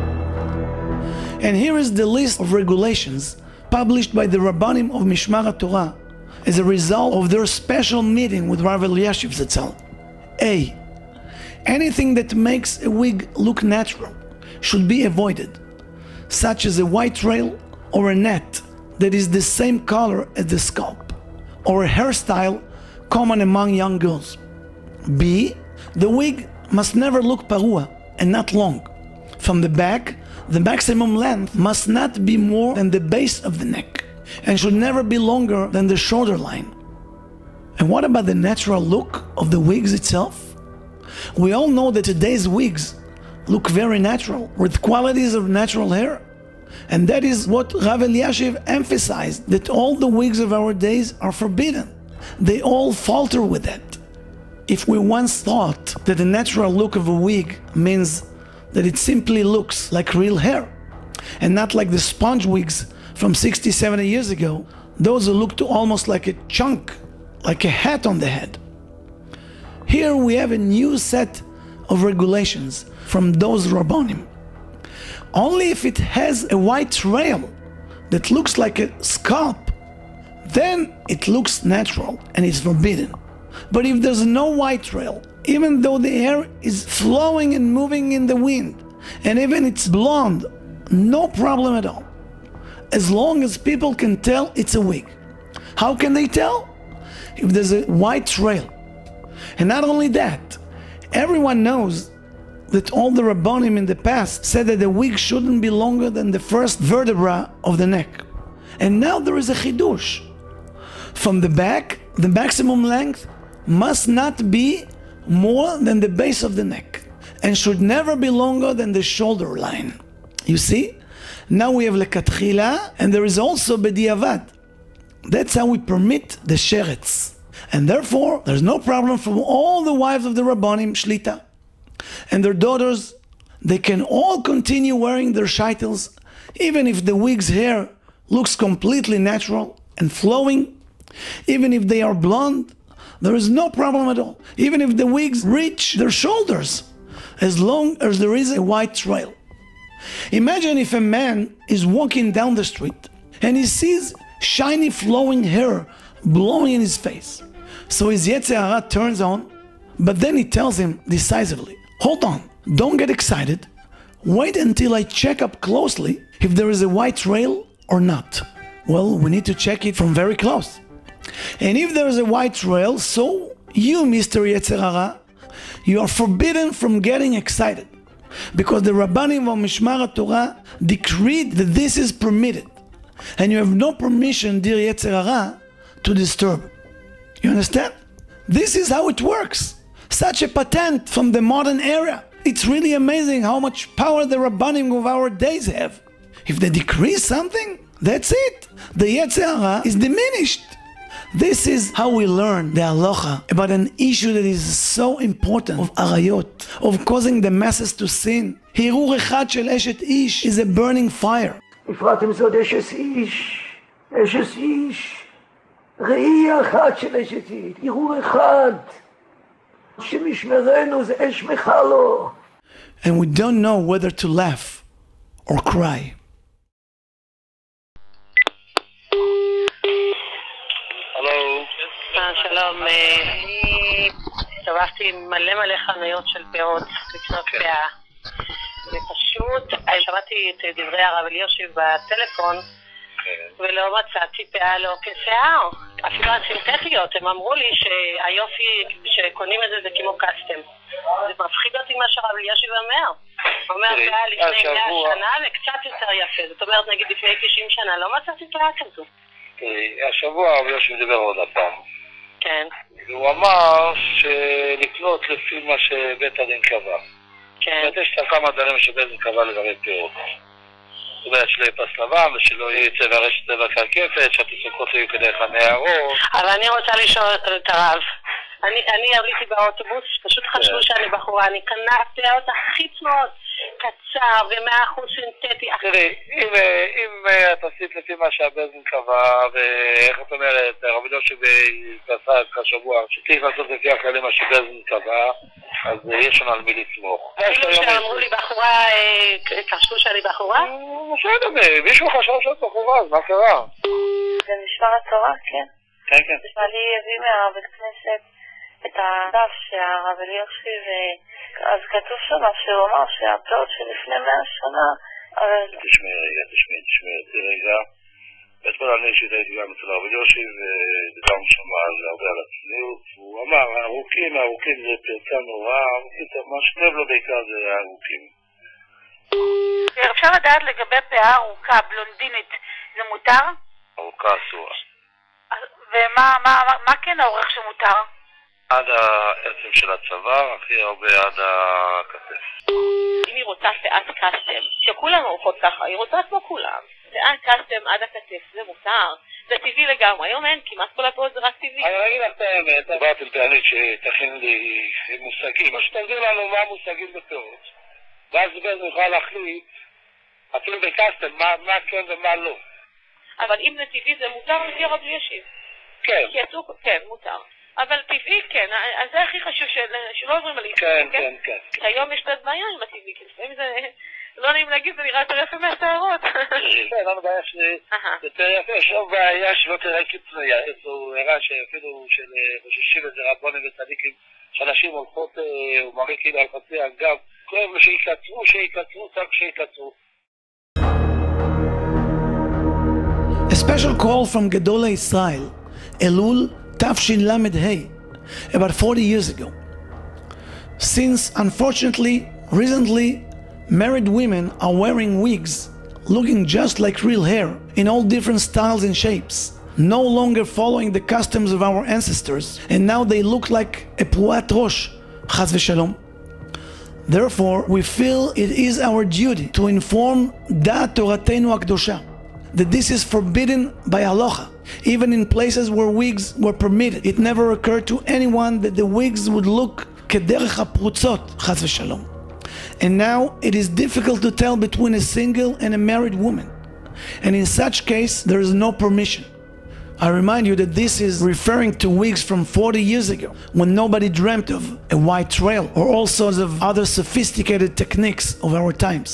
And here is the list of regulations published by the Rabbanim of Mishmar Torah as a result of their special meeting with Rabbi Yashiv Zatzal. A. Anything that makes a wig look natural should be avoided, such as a white trail or a net that is the same color as the scalp, or a hairstyle common among young girls. B. The wig must never look parua and not long. From the back, the maximum length must not be more than the base of the neck and should never be longer than the shoulder line. And what about the natural look of the wigs itself? We all know that today's wigs look very natural, with qualities of natural hair. And that is what Rav Eliashiv emphasized, that all the wigs of our days are forbidden. They all falter with that. If we once thought that the natural look of a wig means that it simply looks like real hair, and not like the sponge wigs from sixty, seventy years ago, those who looked almost like a chunk, like a hat on the head. Here we have a new set of regulations from those Rabbanim. Only if it has a white trail that looks like a scalp, then it looks natural and it's forbidden. But if there's no white trail, even though the hair is flowing and moving in the wind, and even it's blonde, no problem at all, as long as people can tell it's a wig. How can they tell? If there's a white trail. And not only that, everyone knows that all the Rabbanim in the past said that the wig shouldn't be longer than the first vertebra of the neck. And now there is a chidush. From the back, the maximum length must not be more than the base of the neck and should never be longer than the shoulder line. You see? Now we have lekatchila, and there is also bediavad. That's how we permit the sheretz. And therefore, there's no problem for all the wives of the Rabbanim Shlita and their daughters. They can all continue wearing their sheitels, even if the wig's hair looks completely natural and flowing, even if they are blonde. There is no problem at all, even if the wigs reach their shoulders, as long as there is a white trail. Imagine if a man is walking down the street and he sees shiny flowing hair blowing in his face. So his Yetzer Hara turns on, but then he tells him decisively, hold on, don't get excited, wait until I check up closely if there is a white trail or not. Well, we need to check it from very close. And if there is a white trail, so you, Mister Yetzer Hara, you are forbidden from getting excited, because the Rabbanim of Mishmar Torah decreed that this is permitted, and you have no permission, dear Yetzer Hara, to disturb. You understand? This is how it works. Such a patent from the modern era. It's really amazing how much power the Rabbanim of our days have. If they decree something, that's it. The Yetzer Hara is diminished. This is how we learn the halacha about an issue that is so important, of arayot, of causing the masses to sin. Hirur echad shel eshet ish is a burning fire. בפרט עם זאת אשת איש, אשת איש, ראי אחת של אשת איש, הרהור אחד, שמשמרנו זה אש מחלו. And we don't know whether to laugh or cry. שלום, אני הסתובבתי מלא מלא חנויות של פאות לקנות פאה, ופשוט שמעתי את דברי הרב אלישיב בטלפון, ולא מצאתי פאה לא כשיער. אפילו הסינתטיות, הם אמרו לי שהיופי שקונים את זה זה כמו קסטם. זה מפחיד אותי מה שרבי ישיב אומר. הוא אומר פאה לפני מאה שנה וקצת יותר יפה. זאת אומרת, נגיד לפני תשעים שנה לא מצאתי פאה כזו. השבוע רבי ישיב דיבר עוד הפעם. כן. והוא אמר שלקנות לפי מה שבית הדין קבע. כן. זאת אומרת, יש כמה דברים שבית הדין קבע לגבי פאות. זאת אומרת, שלא יהיה פס לבן ושלא יהיה צבע רשת צבע קרקפת, שהתסרוקות לא יהיו כדרך הנערות. אבל אני רוצה לשאול את הרב. אני, אני עליתי באוטובוס, פשוט חשבו שאני בחורה, אני קנה פאות הכי צנועות, קצר ומאה אחוז סינתטי. תראי, אם, אם את עשית לפי מה שהבזן קבע, ואיך את אומרת, רבי יושב ועשה השבוע, שצריך לעשות לפי הכללים מה שבזן קבע, אז יש לנו על מי לסמוך. כאילו שאמרו לי בחורה, חשבו שאני בחורה? בסדר, מישהו חשב שאת בחורה, אז מה קרה? זה משמר התורה, כן. כן, כן. אני הביא מהבית כנסת את הדף שהרב אלישיב, אז כתוב שם שהוא אמר שהפאות שלפני מאה שנה, אבל... תשמעי רגע, תשמעי, תשמעי, תשמעי רגע. אתמול אני אישית הייתי גם אצל הרב אלישיב, ודיברנו שם הרבה על הצניעות, והוא אמר, הארוכים, הארוכים זה פרצה נורא, הארוכים, מה שכתב לו בעיקר זה הארוכים. אפשר לדעת לגבי פאה ארוכה, בלונדינית, זה מותר? ארוכה אסורה. ומה כן האורך שמותר? עד העצם של הצוואר, הכי הרבה עד הכתף. אם היא רוצה פאת קסטם, שכולם עורכות ככה, היא רוצה כמו כולם. פאת קסטם עד הכתף, זה מותר. זה טבעי לגמרי, היום אין, כמעט כל הפאות זה רק טבעי. אני אגיד לך את האמת, עברתם תענית שתכין לי מושגים, אז שתגדיר לנו מה המושגים בפאות. ואז בעצם נוכל להחליט, אפילו בקסטם, מה כן ומה לא. אבל אם זה טבעי זה מותר לפי הרב אלישיב. כן. כן, מותר. אבל טבעי כן, אז זה הכי חשוב שלא עוברים על איסור, כן? כן, כן, כן. היום יש קצת בעיה עם הטבעי, כי לפעמים זה, לא נעים להגיד, זה נראה יותר יפה מהשערות. כן, לא בעיה שיותר יפה, יש עוד בעיה שלא תראה כפניה, איזו הראה שאפילו של חוששים איזה רבונים וצדיקים, שאנשים הולכות, הוא מראה כאילו על חצי הגב, כואב לו שיקצרו, שיקצרו, צריך שיקצרו. A special call from Gedolei Israel, Elul Tafshin Lamed Hey, about forty years ago. Since, unfortunately, recently, married women are wearing wigs, looking just like real hair, in all different styles and shapes, no longer following the customs of our ancestors, and now they look like a Pruat Rosh, Chaz v'Shalom. Therefore, we feel it is our duty to inform Da'at Toratenu HaKdosha that this is forbidden by HALACHA. Even in places where wigs were permitted, it never occurred to anyone that the wigs would look kederech haprutzot, chas v'shalom. And now it is difficult to tell between a single and a married woman. And in such case, there is no permission. I remind you that this is referring to wigs from forty years ago, when nobody dreamt of a white trail or all sorts of other sophisticated techniques of our times.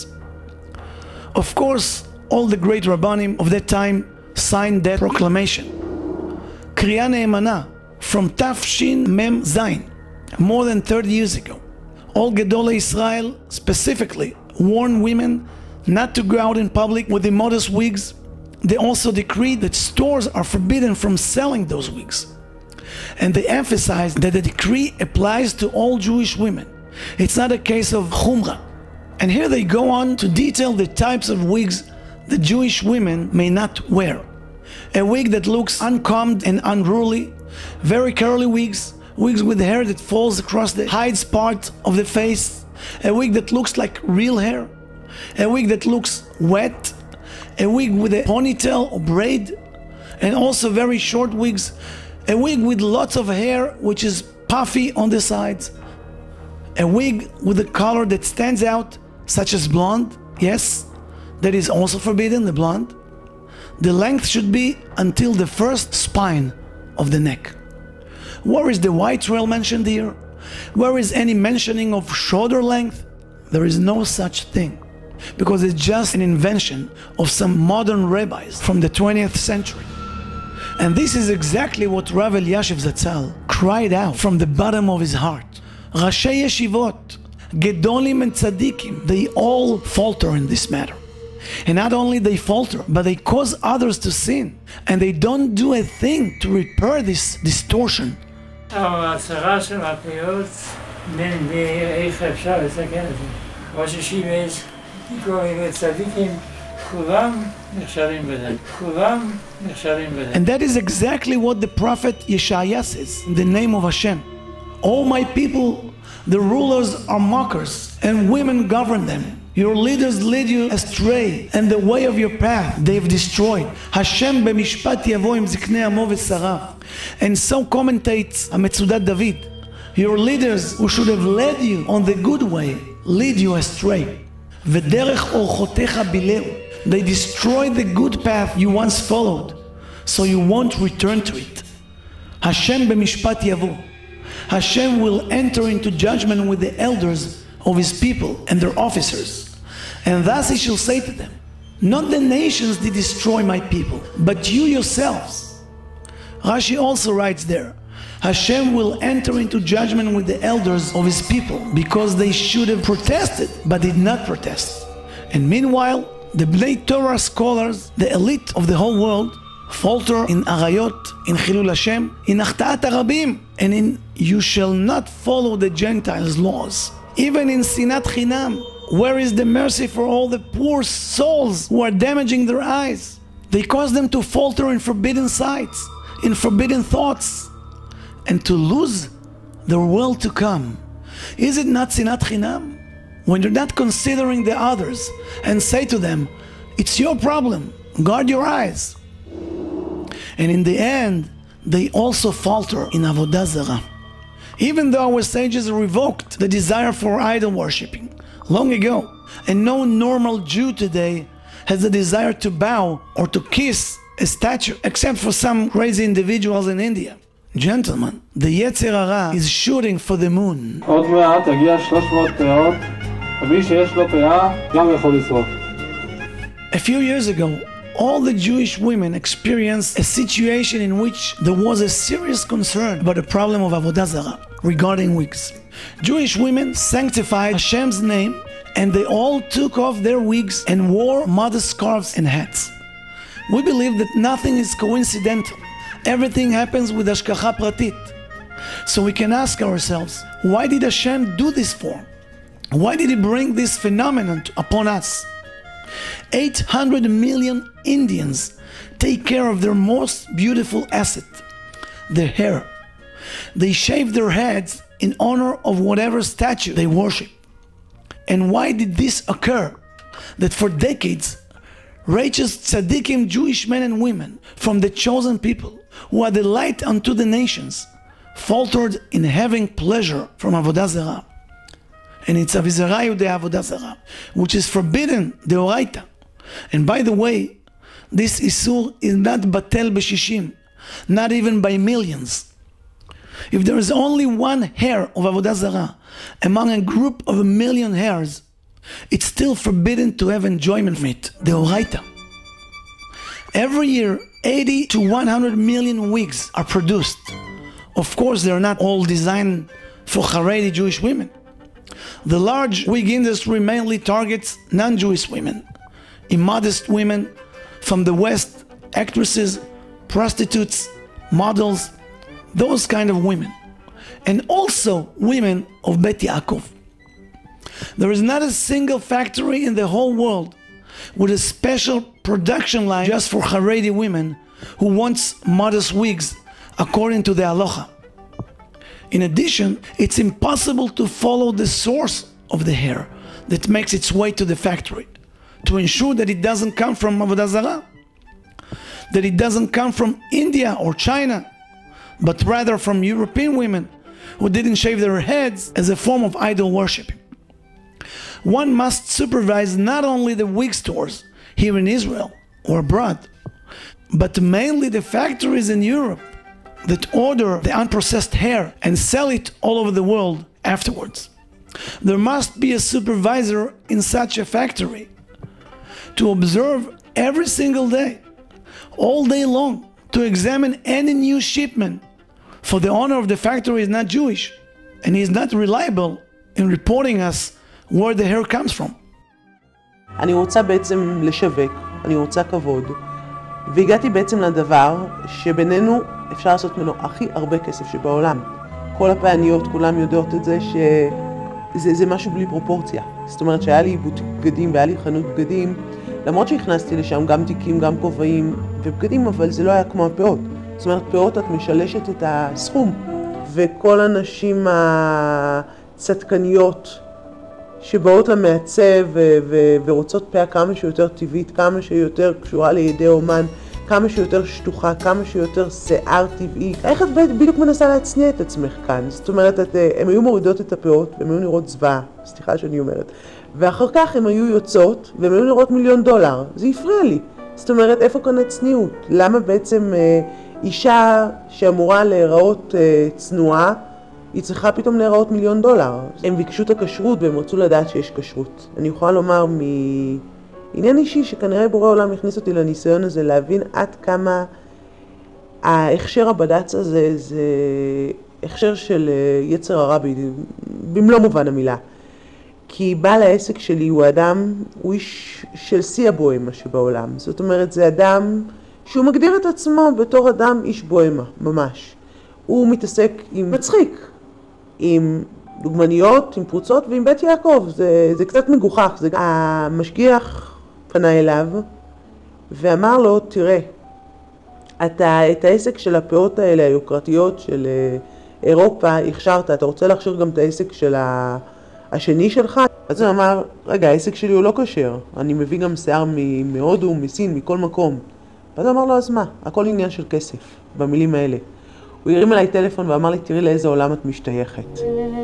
Of course, all the great Rabbanim of that time signed that proclamation. Kriya Ne'emana from Tafshin Mem Zayin, more than thirty years ago. All Gedolei Israel specifically warned women not to go out in public with immodest wigs. They also decreed that stores are forbidden from selling those wigs. And they emphasized that the decree applies to all Jewish women. It's not a case of chumrah. And here they go on to detail the types of wigs the Jewish women may not wear. A wig that looks uncombed and unruly, very curly wigs, wigs with hair that falls across the hides part of the face, a wig that looks like real hair, a wig that looks wet, a wig with a ponytail or braid, and also very short wigs, a wig with lots of hair which is puffy on the sides, a wig with a color that stands out, such as blonde, yes, that is also forbidden, the blonde. The length should be until the first spine of the neck. Where is the white trail mentioned here? Where is any mentioning of shoulder length? There is no such thing, because it's just an invention of some modern rabbis from the twentieth century. And this is exactly what Rav Elyashiv Zatzal cried out from the bottom of his heart. Rashei Yeshivot, Gedolim and Tzadikim, they all falter in this matter. And not only they falter, but they cause others to sin. And they don't do a thing to repair this distortion. ההצהרה של הפיות, בין איך אפשר לסתכל על זה. ראש השיבש, קוראים לצדיקים, כולם נכשלים בזה. כולם נכשלים בזה. And that is exactly what the prophet Yeshaya says in the name of Hashem. All my people, the rulers are mockers, and women govern them. Your leaders lead you astray, and the way of your path they've destroyed. Hashem b'mishpat yavo im ziknei amo v'sarav. And so commentates Metzudat David. Your leaders who should have led you on the good way lead you astray. V'derech orchotecha bileu. They destroy the good path you once followed, so you won't return to it. Hashem b'mishpat yavo. Hashem will enter into judgment with the elders of his people and their officers. And thus he shall say to them, not the nations did destroy my people, but you yourselves. Rashi also writes there, Hashem will enter into judgment with the elders of his people because they should have protested but did not protest. And meanwhile, the Bnei Torah scholars, the elite of the whole world, falter in arayot, in chilul Hashem, in achtaat harabim, and in you shall not follow the Gentiles' laws. Even in sinat chinam, where is the mercy for all the poor souls who are damaging their eyes? They cause them to falter in forbidden sights, in forbidden thoughts, and to lose their will to come. Is it not sinat chinam? When you're not considering the others and say to them, it's your problem, guard your eyes. And in the end, they also falter in avodah zarah. Even though our sages revoked the desire for idol worshipping long ago, and no normal Jew today has the desire to bow or to kiss a statue, except for some crazy individuals in India. Gentlemen, the Yetzer Hara is shooting for the moon. עוד מעט תגיע שלוש מאות פאות, ומי שיש לו פאה גם יכול לשרוף. A few years ago, all the Jewish women experienced a situation in which there was a serious concern about the problem of avodah zarah regarding wigs. Jewish women sanctified Hashem's name, and they all took off their wigs and wore modest scarves and hats. We believe that nothing is coincidental. Everything happens with hashgacha pratit. So we can ask ourselves, why did Hashem do this for? Why did he bring this phenomenon upon us? eight hundred million Indians take care of their most beautiful asset, their hair. They shave their heads in honor of whatever statue they worship. And why did this occur? That for decades, righteous tzaddikim, Jewish men and women from the chosen people, who are the light unto the nations, faltered in having pleasure from avodah zarah. And it's avizarayu de avodah zarah, which is forbidden deoraita. And by the way, this isur is not batel b'shishim, not even by millions. If there is only one hair of avodah zarah among a group of a million hairs, it's still forbidden to have enjoyment from it, deoraita. Every year, eighty to one hundred million wigs are produced. Of course, they are not all designed for Haredi Jewish women. The large wig industry mainly targets non-Jewish women, immodest women from the West, actresses, prostitutes, models, those kind of women, and also women of Bet Yaakov. There is not a single factory in the whole world with a special production line just for Haredi women who wants modest wigs according to the halacha. In addition, it's impossible to follow the source of the hair that makes its way to the factory to ensure that it doesn't come from avodah zarah, that it doesn't come from India or China, but rather from European women who didn't shave their heads as a form of idol worship. One must supervise not only the wig stores here in Israel or abroad, but mainly the factories in Europe that order the unprocessed hair and sell it all over the world afterwards. There must be a supervisor in such a factory to observe every single day, all day long, to examine any new shipment, for the owner of the factory is not Jewish and he is not reliable in reporting us where the hair comes from. אני רוצה בעצם לשווק, אני רוצה כבוד, והגעתי בעצם לדבר שבינינו אפשר לעשות ממנו הכי הרבה כסף שבעולם. כל הפעניות, כולם יודעות את זה שזה זה משהו בלי פרופורציה. זאת אומרת שהיה לי בוטיק בגדים והיה לי חנות בגדים, למרות שהכנסתי לשם גם תיקים, גם כובעים ובגדים, אבל זה לא היה כמו הפאות. זאת אומרת, פאות את משלשת את הסכום, וכל הנשים הצדקניות שבאות למעצב ו- ו- ורוצות פאה כמה שיותר טבעית, כמה שיותר קשורה לידי אומן, כמה שיותר שטוחה, כמה שיותר שיער טבעי. איך את בדיוק מנסה להצניע את עצמך כאן? זאת אומרת, את, הם היו מורידות את הפאות, הם היו נראות זוועה, סליחה שאני אומרת. ואחר כך הם היו יוצאות, והם היו נראות מיליון דולר. זה הפריע לי. זאת אומרת, איפה כאן הצניעות? למה בעצם אה, אישה שאמורה להיראות אה, צנועה, היא צריכה פתאום להיראות מיליון דולר? הם ביקשו את הכשרות והם רצו לדעת שיש כשרות. אני יכולה לומר מעניין אישי שכנראה בורא עולם הכניס אותי לניסיון הזה, להבין עד כמה ההכשר הבד"ץ הזה זה הכשר של יצר הרע במלוא מובן המילה. כי בעל העסק שלי הוא אדם, הוא איש של שיא הבוהמה שבעולם. זאת אומרת, זה אדם שהוא מגדיר את עצמו בתור אדם איש בוהמה, ממש. הוא מתעסק עם מצחיק, עם דוגמניות, עם פרוצות ועם בית יעקב. זה, זה קצת מגוחך. זה... המשגיח פנה אליו ואמר לו, תראה, אתה את העסק של הפאות האלה, היוקרתיות של אירופה, הכשרת, אתה רוצה להכשיר גם את העסק של ה... השני שלך? אז הוא אמר, רגע, העסק שלי הוא לא כשר, אני מביא גם שיער מהודו, מסין, מכל מקום. ואז הוא אמר לו, אז מה? הכל עניין של כסף, במילים האלה. הוא הרים אליי טלפון ואמר לי, תראי לאיזה עולם את משתייכת.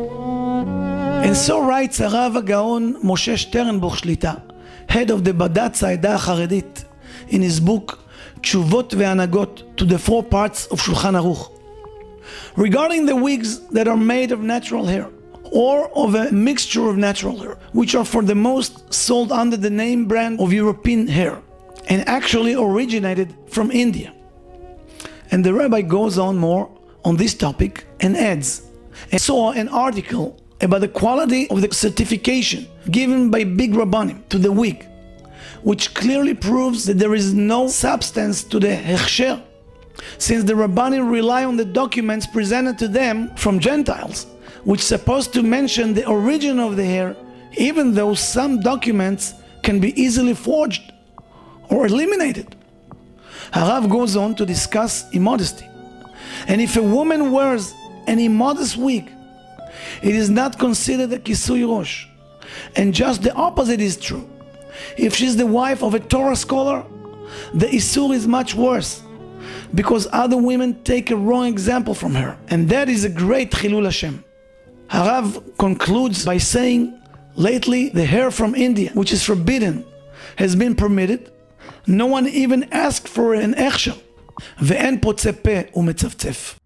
And so writes הרב הגאון משה שטרנבוך שליטה, head of the בד"ץ העדה החרדית, in his book, תשובות והנהגות to the four parts of שולחן ערוך. Regarding the wigs that are made of natural hair, or of a mixture of natural hair, which are for the most sold under the name brand of European hair, and actually originated from India. And the rabbi goes on more on this topic and adds, and saw an article about the quality of the certification given by big rabbanim to the wig, which clearly proves that there is no substance to the hechsher, since the rabbanim rely on the documents presented to them from Gentiles, which is supposed to mention the origin of the hair, even though some documents can be easily forged or eliminated. Harav goes on to discuss immodesty. And if a woman wears an immodest wig, it is not considered a kisui rosh. And just the opposite is true. If she's the wife of a Torah scholar, the isur is much worse, because other women take a wrong example from her. And that is a great chilul Hashem. Harav concludes by saying, lately the hair from India, which is forbidden, has been permitted. No one even asked for an הכשר. ואין פוצה פה ומצפצף.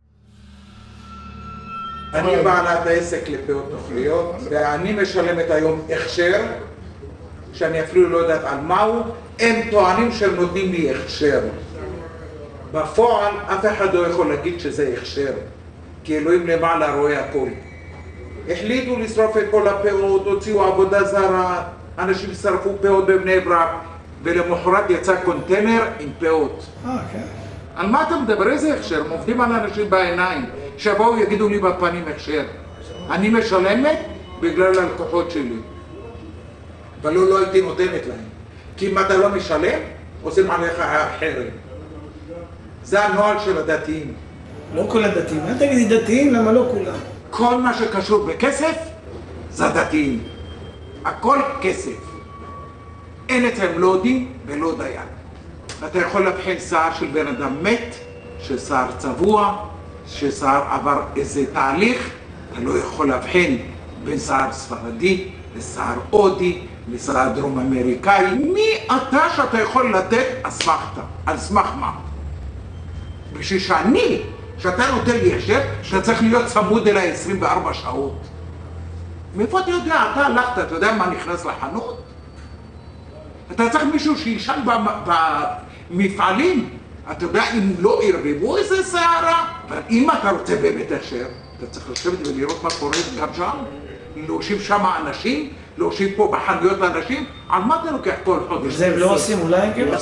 אני בעלת העסק לפאות נוכליות, ואני משלמת היום הכשר, שאני אפילו לא יודעת על מהו. הם טוענים שהם נותנים לי הכשר. בפועל אף אחד לא יכול להגיד שזה הכשר, כי אלוהים למעלה רואה הכל. החליטו לשרוף את כל הפאות, הוציאו עבודה זרה, אנשים שרפו פאות בבני ברק, ולמחרת יצא קונטיינר עם פאות. על מה אתה מדבר? איזה הכשר? מובדים על אנשים בעיניים, שבואו יגידו לי בפנים הכשר. אני משלמת בגלל הלקוחות שלי, ולא לא הייתי נותנת להם, כי אם אתה לא משלם, עושים עליך חרם. זה הנוהל של הדתיים. לא כל הדתיים, אל תגידי דתיים, למה לא כולם? כל מה שקשור בכסף זה דתיים. הכל כסף. אין אצלם לא דין ולא דיין. אתה יכול להבחין שיער של בן אדם מת, ששיער צבוע, ששיער עבר איזה תהליך. אתה לא יכול להבחין בין שיער ספרדי לשיער הודי, לשיער דרום אמריקאי. מי אתה שאתה יכול לתת אסמכתה? על סמך מה? בשביל שאני, שאתה נותן לי הכשר, שאתה צריך להיות צמוד אליי עשרים וארבע שעות. מאיפה אתה יודע? אתה הלכת, אתה יודע מה נכנס לחנות? אתה צריך מישהו שישן במפעלים. אתה יודע אם לא ירבבו איזה שערה? אבל אם אתה רוצה באמת הכשר, אתה צריך לשבת ולראות מה קורה גם שם. להושיב שם אנשים להושיב פה בחנויות לאנשים, על מה אתה לוקח כל חודש? זה הם לא עושים, אולי הם כאילו?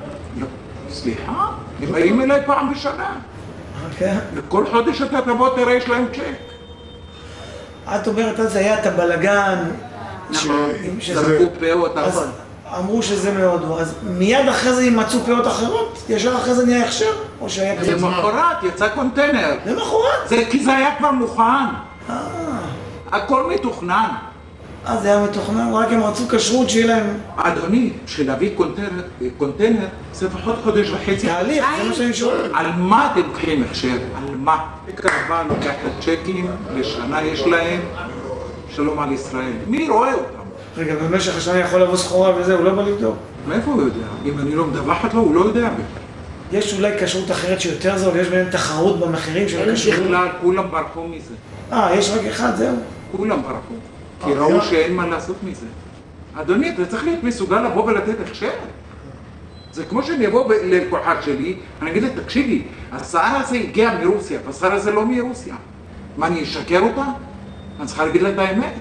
סליחה, הם באים אליי פעם בשנה. כן. וכל חודש אתה תבוא תראה יש להם צ'ק. את אומרת, אז היה את הבלגן, זרקו פאות, אז אמרו שזה מאוד, אז מיד אחרי זה ימצאו פאות אחרות? ישר אחרי זה נהיה הכשר? או שהיה כזה? למחרת, יצא קונטיינר. למחרת? זה כי זה היה כבר מוכן. הכל מתוכנן. אז זה היה מתוכנן, רק הם רצו כשרות שיהיה להם... אדוני, שלהביא קונטיינר, זה לפחות חודש וחצי. תהליך, זה מה שאני שואל. על מה אתם לוקחים הכשר? על מה? כמובן, לוקח את הצ'קים, לשנה יש להם, שלום על ישראל. מי רואה אותם? רגע, במשך השנה יכול לבוא סחורה וזה, הוא לא בא לבדוק. מאיפה הוא יודע? אם אני לא מדווחת לו, הוא לא יודע. יש אולי כשרות אחרת שיותר זול, יש ביניהם תחרות במחירים של הכשרות? בכלל, כולם ברחו מזה. אה, יש רק אחד, זהו. כולם ברחו. כי ראו שאין מה לעשות מזה. אדוני, אתה צריך להיות מסוגל לבוא ולתת הכשר. זה כמו שאני אבוא ללקוחה שלי, אני אגיד לה, תקשיבי, השער הזה הגיע מרוסיה, והשער הזה לא מרוסיה. מה, אני אשקר אותה? אני צריכה להגיד לה את האמת.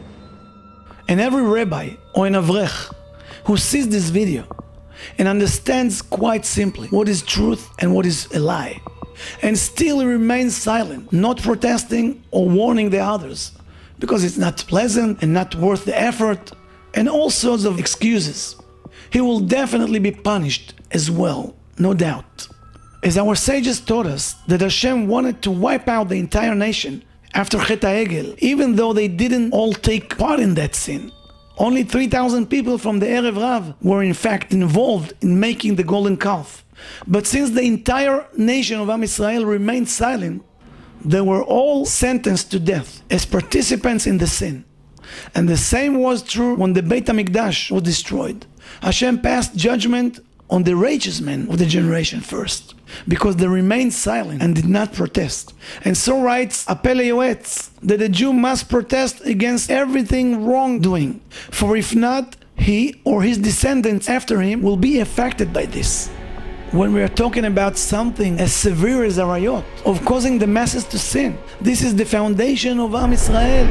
And every rabbi or an avrech who sees this video and understands quite simply what is truth and what is a lie, and still remains silent, not protesting or warning the others, because it's not pleasant and not worth the effort, and all sorts of excuses, he will definitely be punished as well, no doubt. As our sages taught us that Hashem wanted to wipe out the entire nation after Chet HaEgel, even though they didn't all take part in that sin. Only three thousand people from the Erev Rav were in fact involved in making the golden calf. But since the entire nation of Am Yisrael remained silent, they were all sentenced to death as participants in the sin. And the same was true when the Beit HaMikdash was destroyed. Hashem passed judgment on the righteous men of the generation first, because they remained silent and did not protest. And so writes Apele Yoetz that a Jew must protest against everything wrongdoing, for if not, he or his descendants after him will be affected by this. When we are talking about something as severe as arayot, of causing the masses to sin, this is the foundation of Am Yisrael.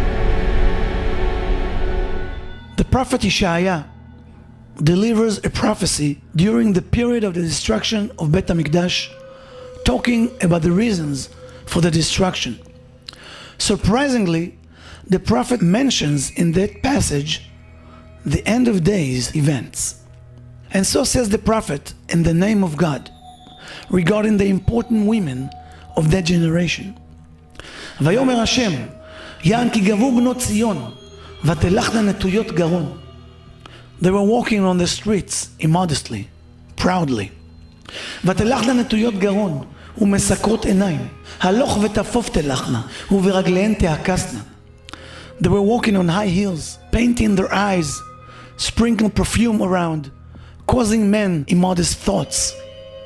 The prophet Yeshaya delivers a prophecy during the period of the destruction of Beit HaMikdash, talking about the reasons for the destruction. Surprisingly, the prophet mentions in that passage the end of days events. And so says the prophet in the name of God regarding the important women of that generation. ויאמר השם, יען כי גבו בנות ציון, ותלכנה נטויות גרון. They were walking on the streets immodestly, proudly. ותלכנה נטויות גרון ומסקרות עיניים, הלוך ותפוף תלכנה, וברגליהן תעקסנה. They were walking on high heels, painting their eyes, sprinkling perfume around, causing men immodest thoughts.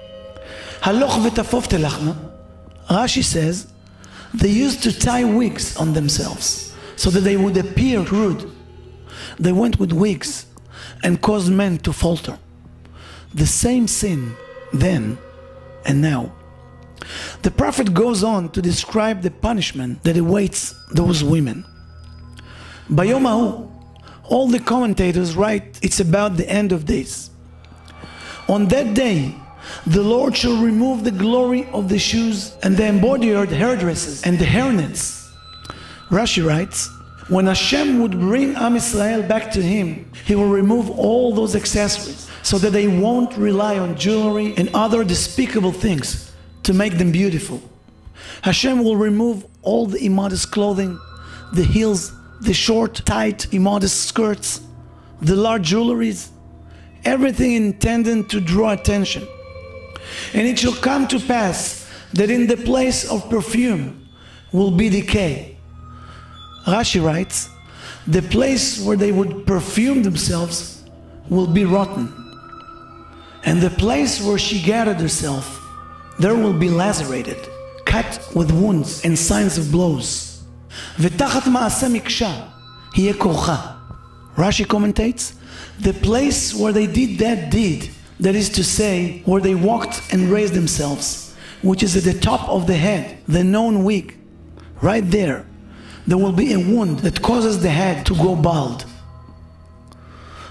הלוך ותפוף תלכנה, Rashi says, they used to tie wigs on themselves so that they would appear rude. They went with wigs and caused men to falter. The same sin then and now. The prophet goes on to describe the punishment that awaits those women. Bayom hahu, all the commentators write it's about the end of days. On that day, the Lord shall remove the glory of the shoes and the embroidered hairdresses and the hairnets. Rashi writes, when Hashem would bring Am Yisrael back to him, he will remove all those accessories so that they won't rely on jewelry and other despicable things to make them beautiful. Hashem will remove all the immodest clothing, the heels, the short, tight, immodest skirts, the large jewelries, everything intended to draw attention. And it shall come to pass that in the place of perfume will be decay. Rashi writes, the place where they would perfume themselves will be rotten. And the place where she gathered herself, there will be lacerated, cut with wounds and signs of blows. ותחת מעשה מקשה יהיה כורחה. Rashi commentates, the place where they did that deed, that is to say, where they walked and raised themselves, which is at the top of the head, the known wig, right there, there will be a wound that causes the head to go bald.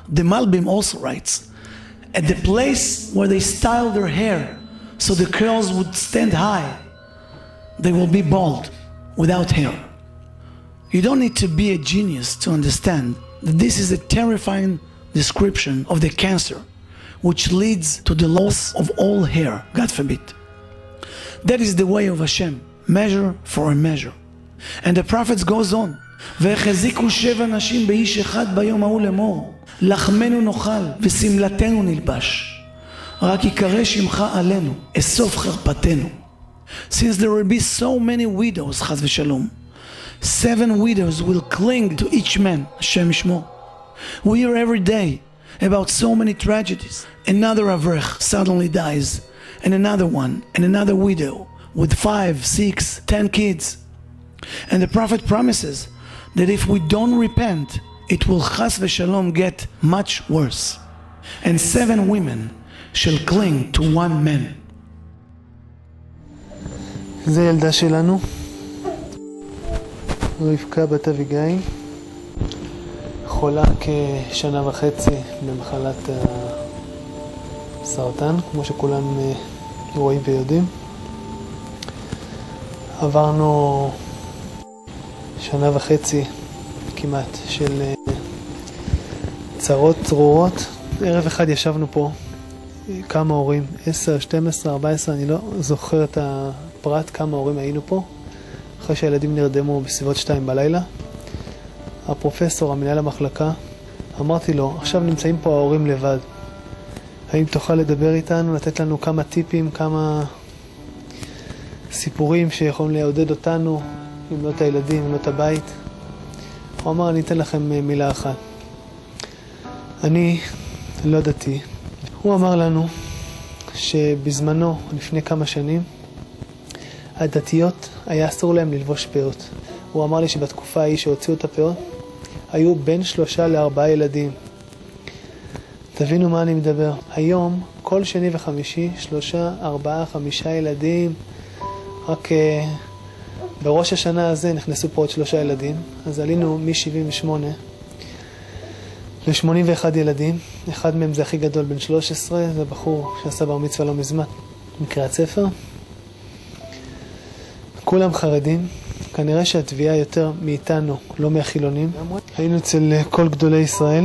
the Malbim also writes, at the place where they style their hair so the curls would stand high, they will be bald, without hair. You don't need to be a genius to understand that this is a terrifying description of the cancer, which leads to the loss of all hair, God forbid. That is the way of Hashem, measure for a measure. And the prophets goes on, והחזיקו שבע נשים באיש אחד ביום ההוא לאמור, לחמנו נאכל ושמלתנו נלבש, רק יקרא שמך עלינו, אסוף חרפתנו. Since there will be so many widows, חס ושלום, seven widows will cling to each man, Hashem ישמור. We hear every day about so many tragedies. Another avrech suddenly dies, and another one, and another widow with five, six, ten kids. And the prophet promises that if we don't repent, it will chas v'shalom get much worse. And seven women shall cling to one man. זה ילדה שלנו, רבקה בת אביגיל, חולה כשנה וחצי במחלת הסרטן, כמו שכולם רואים ויודעים. עברנו שנה וחצי כמעט של צרות צרורות. ערב אחד ישבנו פה כמה הורים, עשר, שתים עשרה, ארבע עשרה, אני לא זוכר את הפרט כמה הורים היינו פה, אחרי שהילדים נרדמו בסביבות שתיים בלילה. הפרופסור, המנהל המחלקה, אמרתי לו, עכשיו נמצאים פה ההורים לבד, האם תוכל לדבר איתנו, לתת לנו כמה טיפים, כמה סיפורים שיכולים לעודד אותנו, אם לא את הילדים, אם לא את הבית? הוא אמר, אני אתן לכם מילה אחת. אני לא דתי. הוא אמר לנו שבזמנו, לפני כמה שנים, הדתיות היה אסור להם ללבוש פאות. הוא אמר לי שבתקופה ההיא שהוציאו את הפאות, היו בין שלושה לארבעה ילדים. תבינו מה אני מדבר. היום, כל שני וחמישי, שלושה, ארבעה, חמישה ילדים. רק uh, בראש השנה הזה נכנסו פה עוד שלושה ילדים. אז עלינו מ-שבעים ושמונה ל-שמונים ואחד ילדים. אחד מהם זה הכי גדול, בן שלוש עשרה. זה בחור שעשה בר מצווה לא מזמן, מקריאת ספר. כולם חרדים. כנראה שהתביעה יותר מאיתנו, לא מהחילונים. היינו אצל כל גדולי ישראל,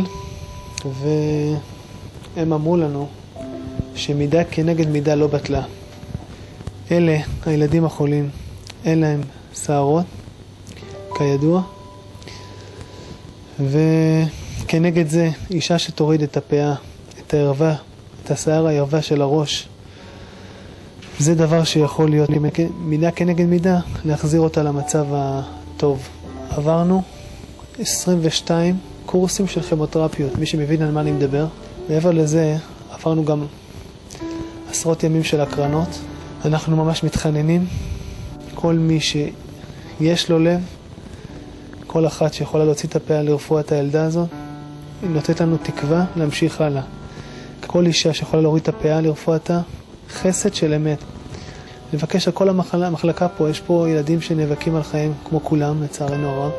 והם אמרו לנו שמידה כנגד מידה לא בטלה. אלה, הילדים החולים, אין להם שערות, כידוע, וכנגד זה, אישה שתוריד את הפאה, את הערווה, את השיער הערווה של הראש, זה דבר שיכול להיות מידה כנגד מידה, להחזיר אותה למצב הטוב. עברנו עשרים ושתיים קורסים של כימותרפיות, מי שמבין על מה אני מדבר. מעבר לזה, עברנו גם עשרות ימים של הקרנות. אנחנו ממש מתחננים, כל מי שיש לו לב, כל אחת שיכולה להוציא את הפאה לרפואת הילדה הזאת, היא נותנת לנו תקווה להמשיך הלאה. כל אישה שיכולה להוריד את הפאה לרפואתה, חסד של אמת. לבקש על כל המחלה, המחלקה פה, יש פה ילדים שנאבקים על חיים כמו כולם, לצערנו הרב.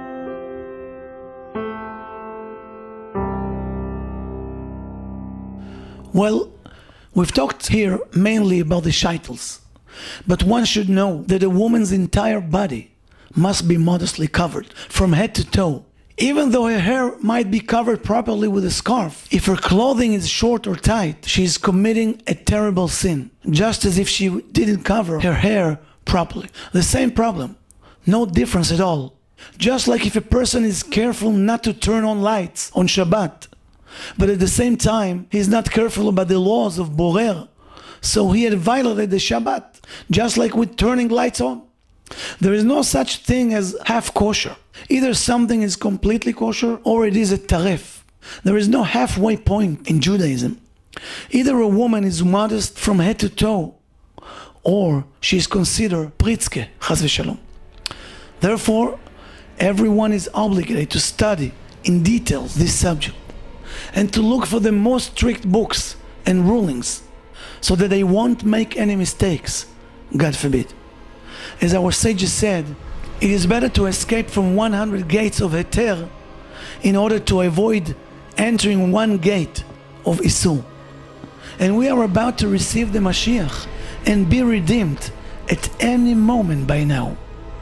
Well, we've talked here mainly about the Sheitels, but one should know that a woman's entire body must be modestly covered from head to toe. Even though her hair might be covered properly with a scarf, if her clothing is short or tight, she is committing a terrible sin, just as if she didn't cover her hair properly. The same problem, no difference at all. Just like if a person is careful not to turn on lights on Shabbat, but at the same time, he's not careful about the laws of Borer, so he had violated the Shabbat, just like with turning lights on. There is no such thing as half kosher. Either something is completely kosher or it is a taref. There is no halfway point in Judaism. Either a woman is modest from head to toe or she is considered pritzke, chas v'shalom. Therefore, everyone is obligated to study in details this subject and to look for the most strict books and rulings so that they won't make any mistakes, God forbid. As our sages said, it is better to escape from one hundred gates of heter in order to avoid entering one gate of Isur. And we are about to receive the Mashiach and be redeemed at any moment by now.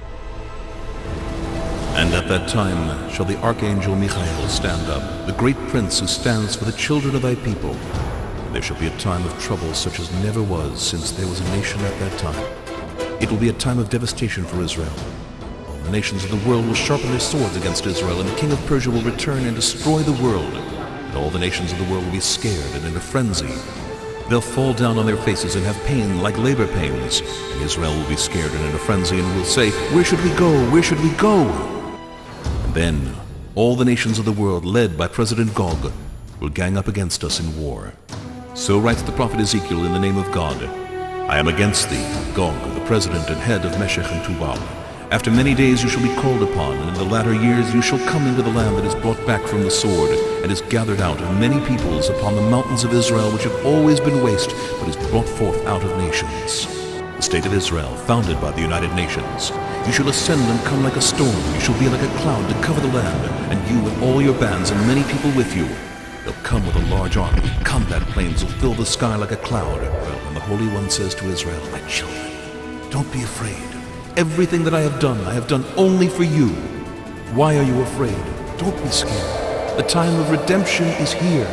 And at that time shall the archangel Michael stand up, the great prince who stands for the children of thy people. And there shall be a time of trouble such as never was since there was a nation at that time. It will be a time of devastation for Israel. All the nations of the world will sharpen their swords against Israel, and the king of Persia will return and destroy the world. And all the nations of the world will be scared and in a frenzy. They'll fall down on their faces and have pain like labor pains. And Israel will be scared and in a frenzy and will say, "Where should we go? Where should we go?" And then all the nations of the world, led by President Gog, will gang up against us in war. So writes the prophet Ezekiel in the name of God, "I am against thee, Gog, the president and head of Meshech and Tubal. After many days you shall be called upon, and in the latter years you shall come into the land that is brought back from the sword, and is gathered out of many peoples upon the mountains of Israel, which have always been waste, but is brought forth out of nations. The state of Israel, founded by the United Nations. You shall ascend and come like a storm, you shall be like a cloud to cover the land, and you with all your bands and many people with you. They'll come with a large army, combat planes will fill the sky like a cloud." And the Holy One says to Israel, "My children, don't be afraid. Everything that I have done, I have done only for you. Why are you afraid? Don't be scared. The time of redemption is here."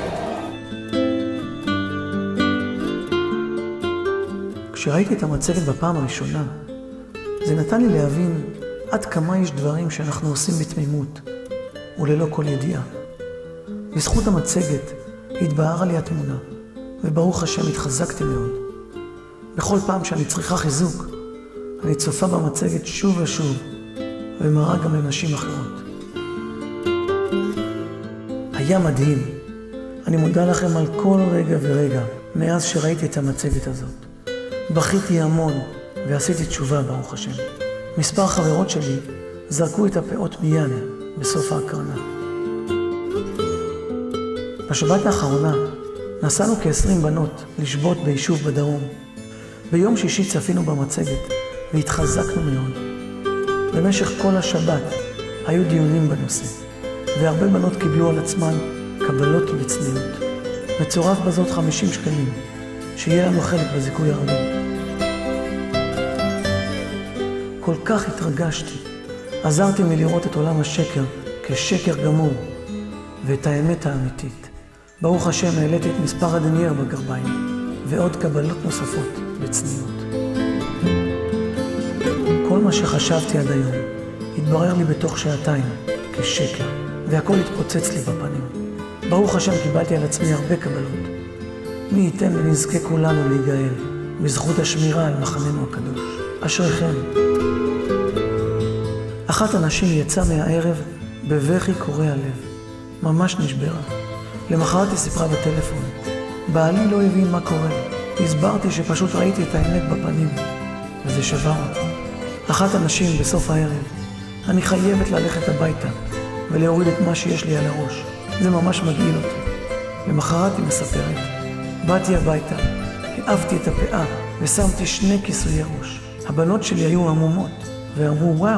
כשראיתי את המצגת בפעם הראשונה, זה נתן לי להבין עד כמה יש דברים שאנחנו עושים בתמימות וללא כל ידיעה. בזכות המצגת התבהרה לי התמונה, וברוך השם התחזקתי מאוד. בכל פעם שאני צריכה חיזוק, אני צופה במצגת שוב ושוב, ומראה גם לנשים אחרות. היה מדהים. אני מודה לכם על כל רגע ורגע מאז שראיתי את המצגת הזאת. בכיתי המון ועשיתי תשובה, ברוך השם. מספר חברות שלי זרקו את הפאות מיד בסוף ההקרנה. בשבת האחרונה נסענו כ-עשרים בנות לשבות ביישוב בדרום. ביום שישי צפינו במצגת והתחזקנו מאוד. במשך כל השבת היו דיונים בנושא, והרבה בנות קיבלו על עצמן קבלות בצניעות. מצורף בזאת חמישים שקלים, שיהיה לנו חלק בזיכוי הרבים. כל כך התרגשתי, עזרתי מלראות את עולם השקר כשקר גמור, ואת האמת האמיתית. ברוך השם העליתי את מספר הדנייר בגרביים, ועוד קבלות נוספות בצניעות. כל מה שחשבתי עד היום התברר לי בתוך שעתיים כשקר, והכל התפוצץ לי בפנים. ברוך השם קיבלתי על עצמי הרבה קבלות. מי ייתן ונזכה כולנו להיגאל בזכות השמירה על מחננו הקדוש. אשריכם. אחת הנשים יצאה מהערב בבכי קורע לב. ממש נשברה. למחרת היא סיפרה בטלפון. בעלי לא הבין מה קורה. הסברתי שפשוט ראיתי את האמת בפנים, וזה שבר אותי. אחת הנשים בסוף הערב, אני חייבת ללכת הביתה ולהוריד את מה שיש לי על הראש. זה ממש מגעיל אותי. למחרת היא מספרת. באתי הביתה, העפתי את הפאה ושמתי שני כיסויי ראש. הבנות שלי היו עמומות ואמרו וואו.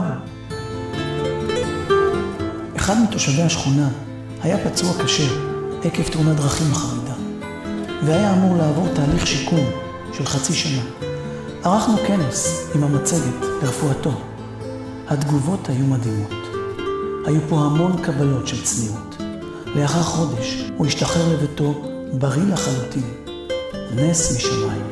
אחד מתושבי השכונה היה פצוע קשה עקב תאונת דרכים מחרידה, והיה אמור לעבור תהליך שיקום של חצי שנה. ערכנו כנס עם המצגת לרפואתו. התגובות היו מדהימות. היו פה המון קבלות של צניעות. לאחר חודש הוא השתחרר לביתו בריא לחלוטין. נס משמיים.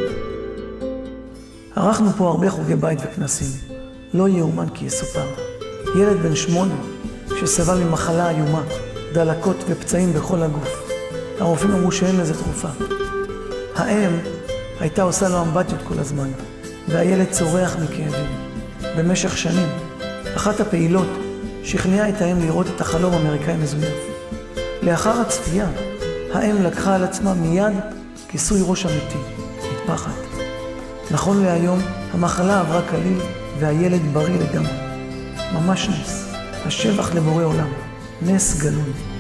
ערכנו פה הרבה חוגי בית וכנסים. לא יאומן כי יסופר. ילד בן שמונה שסבל ממחלה איומה, דלקות ופצעים בכל הגוף. הרופאים אמרו שאין לזה תרופה. האם הייתה עושה לו אמבטיות כל הזמן, והילד צורח מכאבים. במשך שנים, אחת הפעילות שכנעה את האם לראות את החלום האמריקאי מזויף. לאחר הצפייה, האם לקחה על עצמה מיד כיסוי ראש אמיתי, מטפחת. נכון להיום, המחלה עברה קליל והילד בריא לגמרי. ממש נס. השבח לבורא עולם. נס גלוי.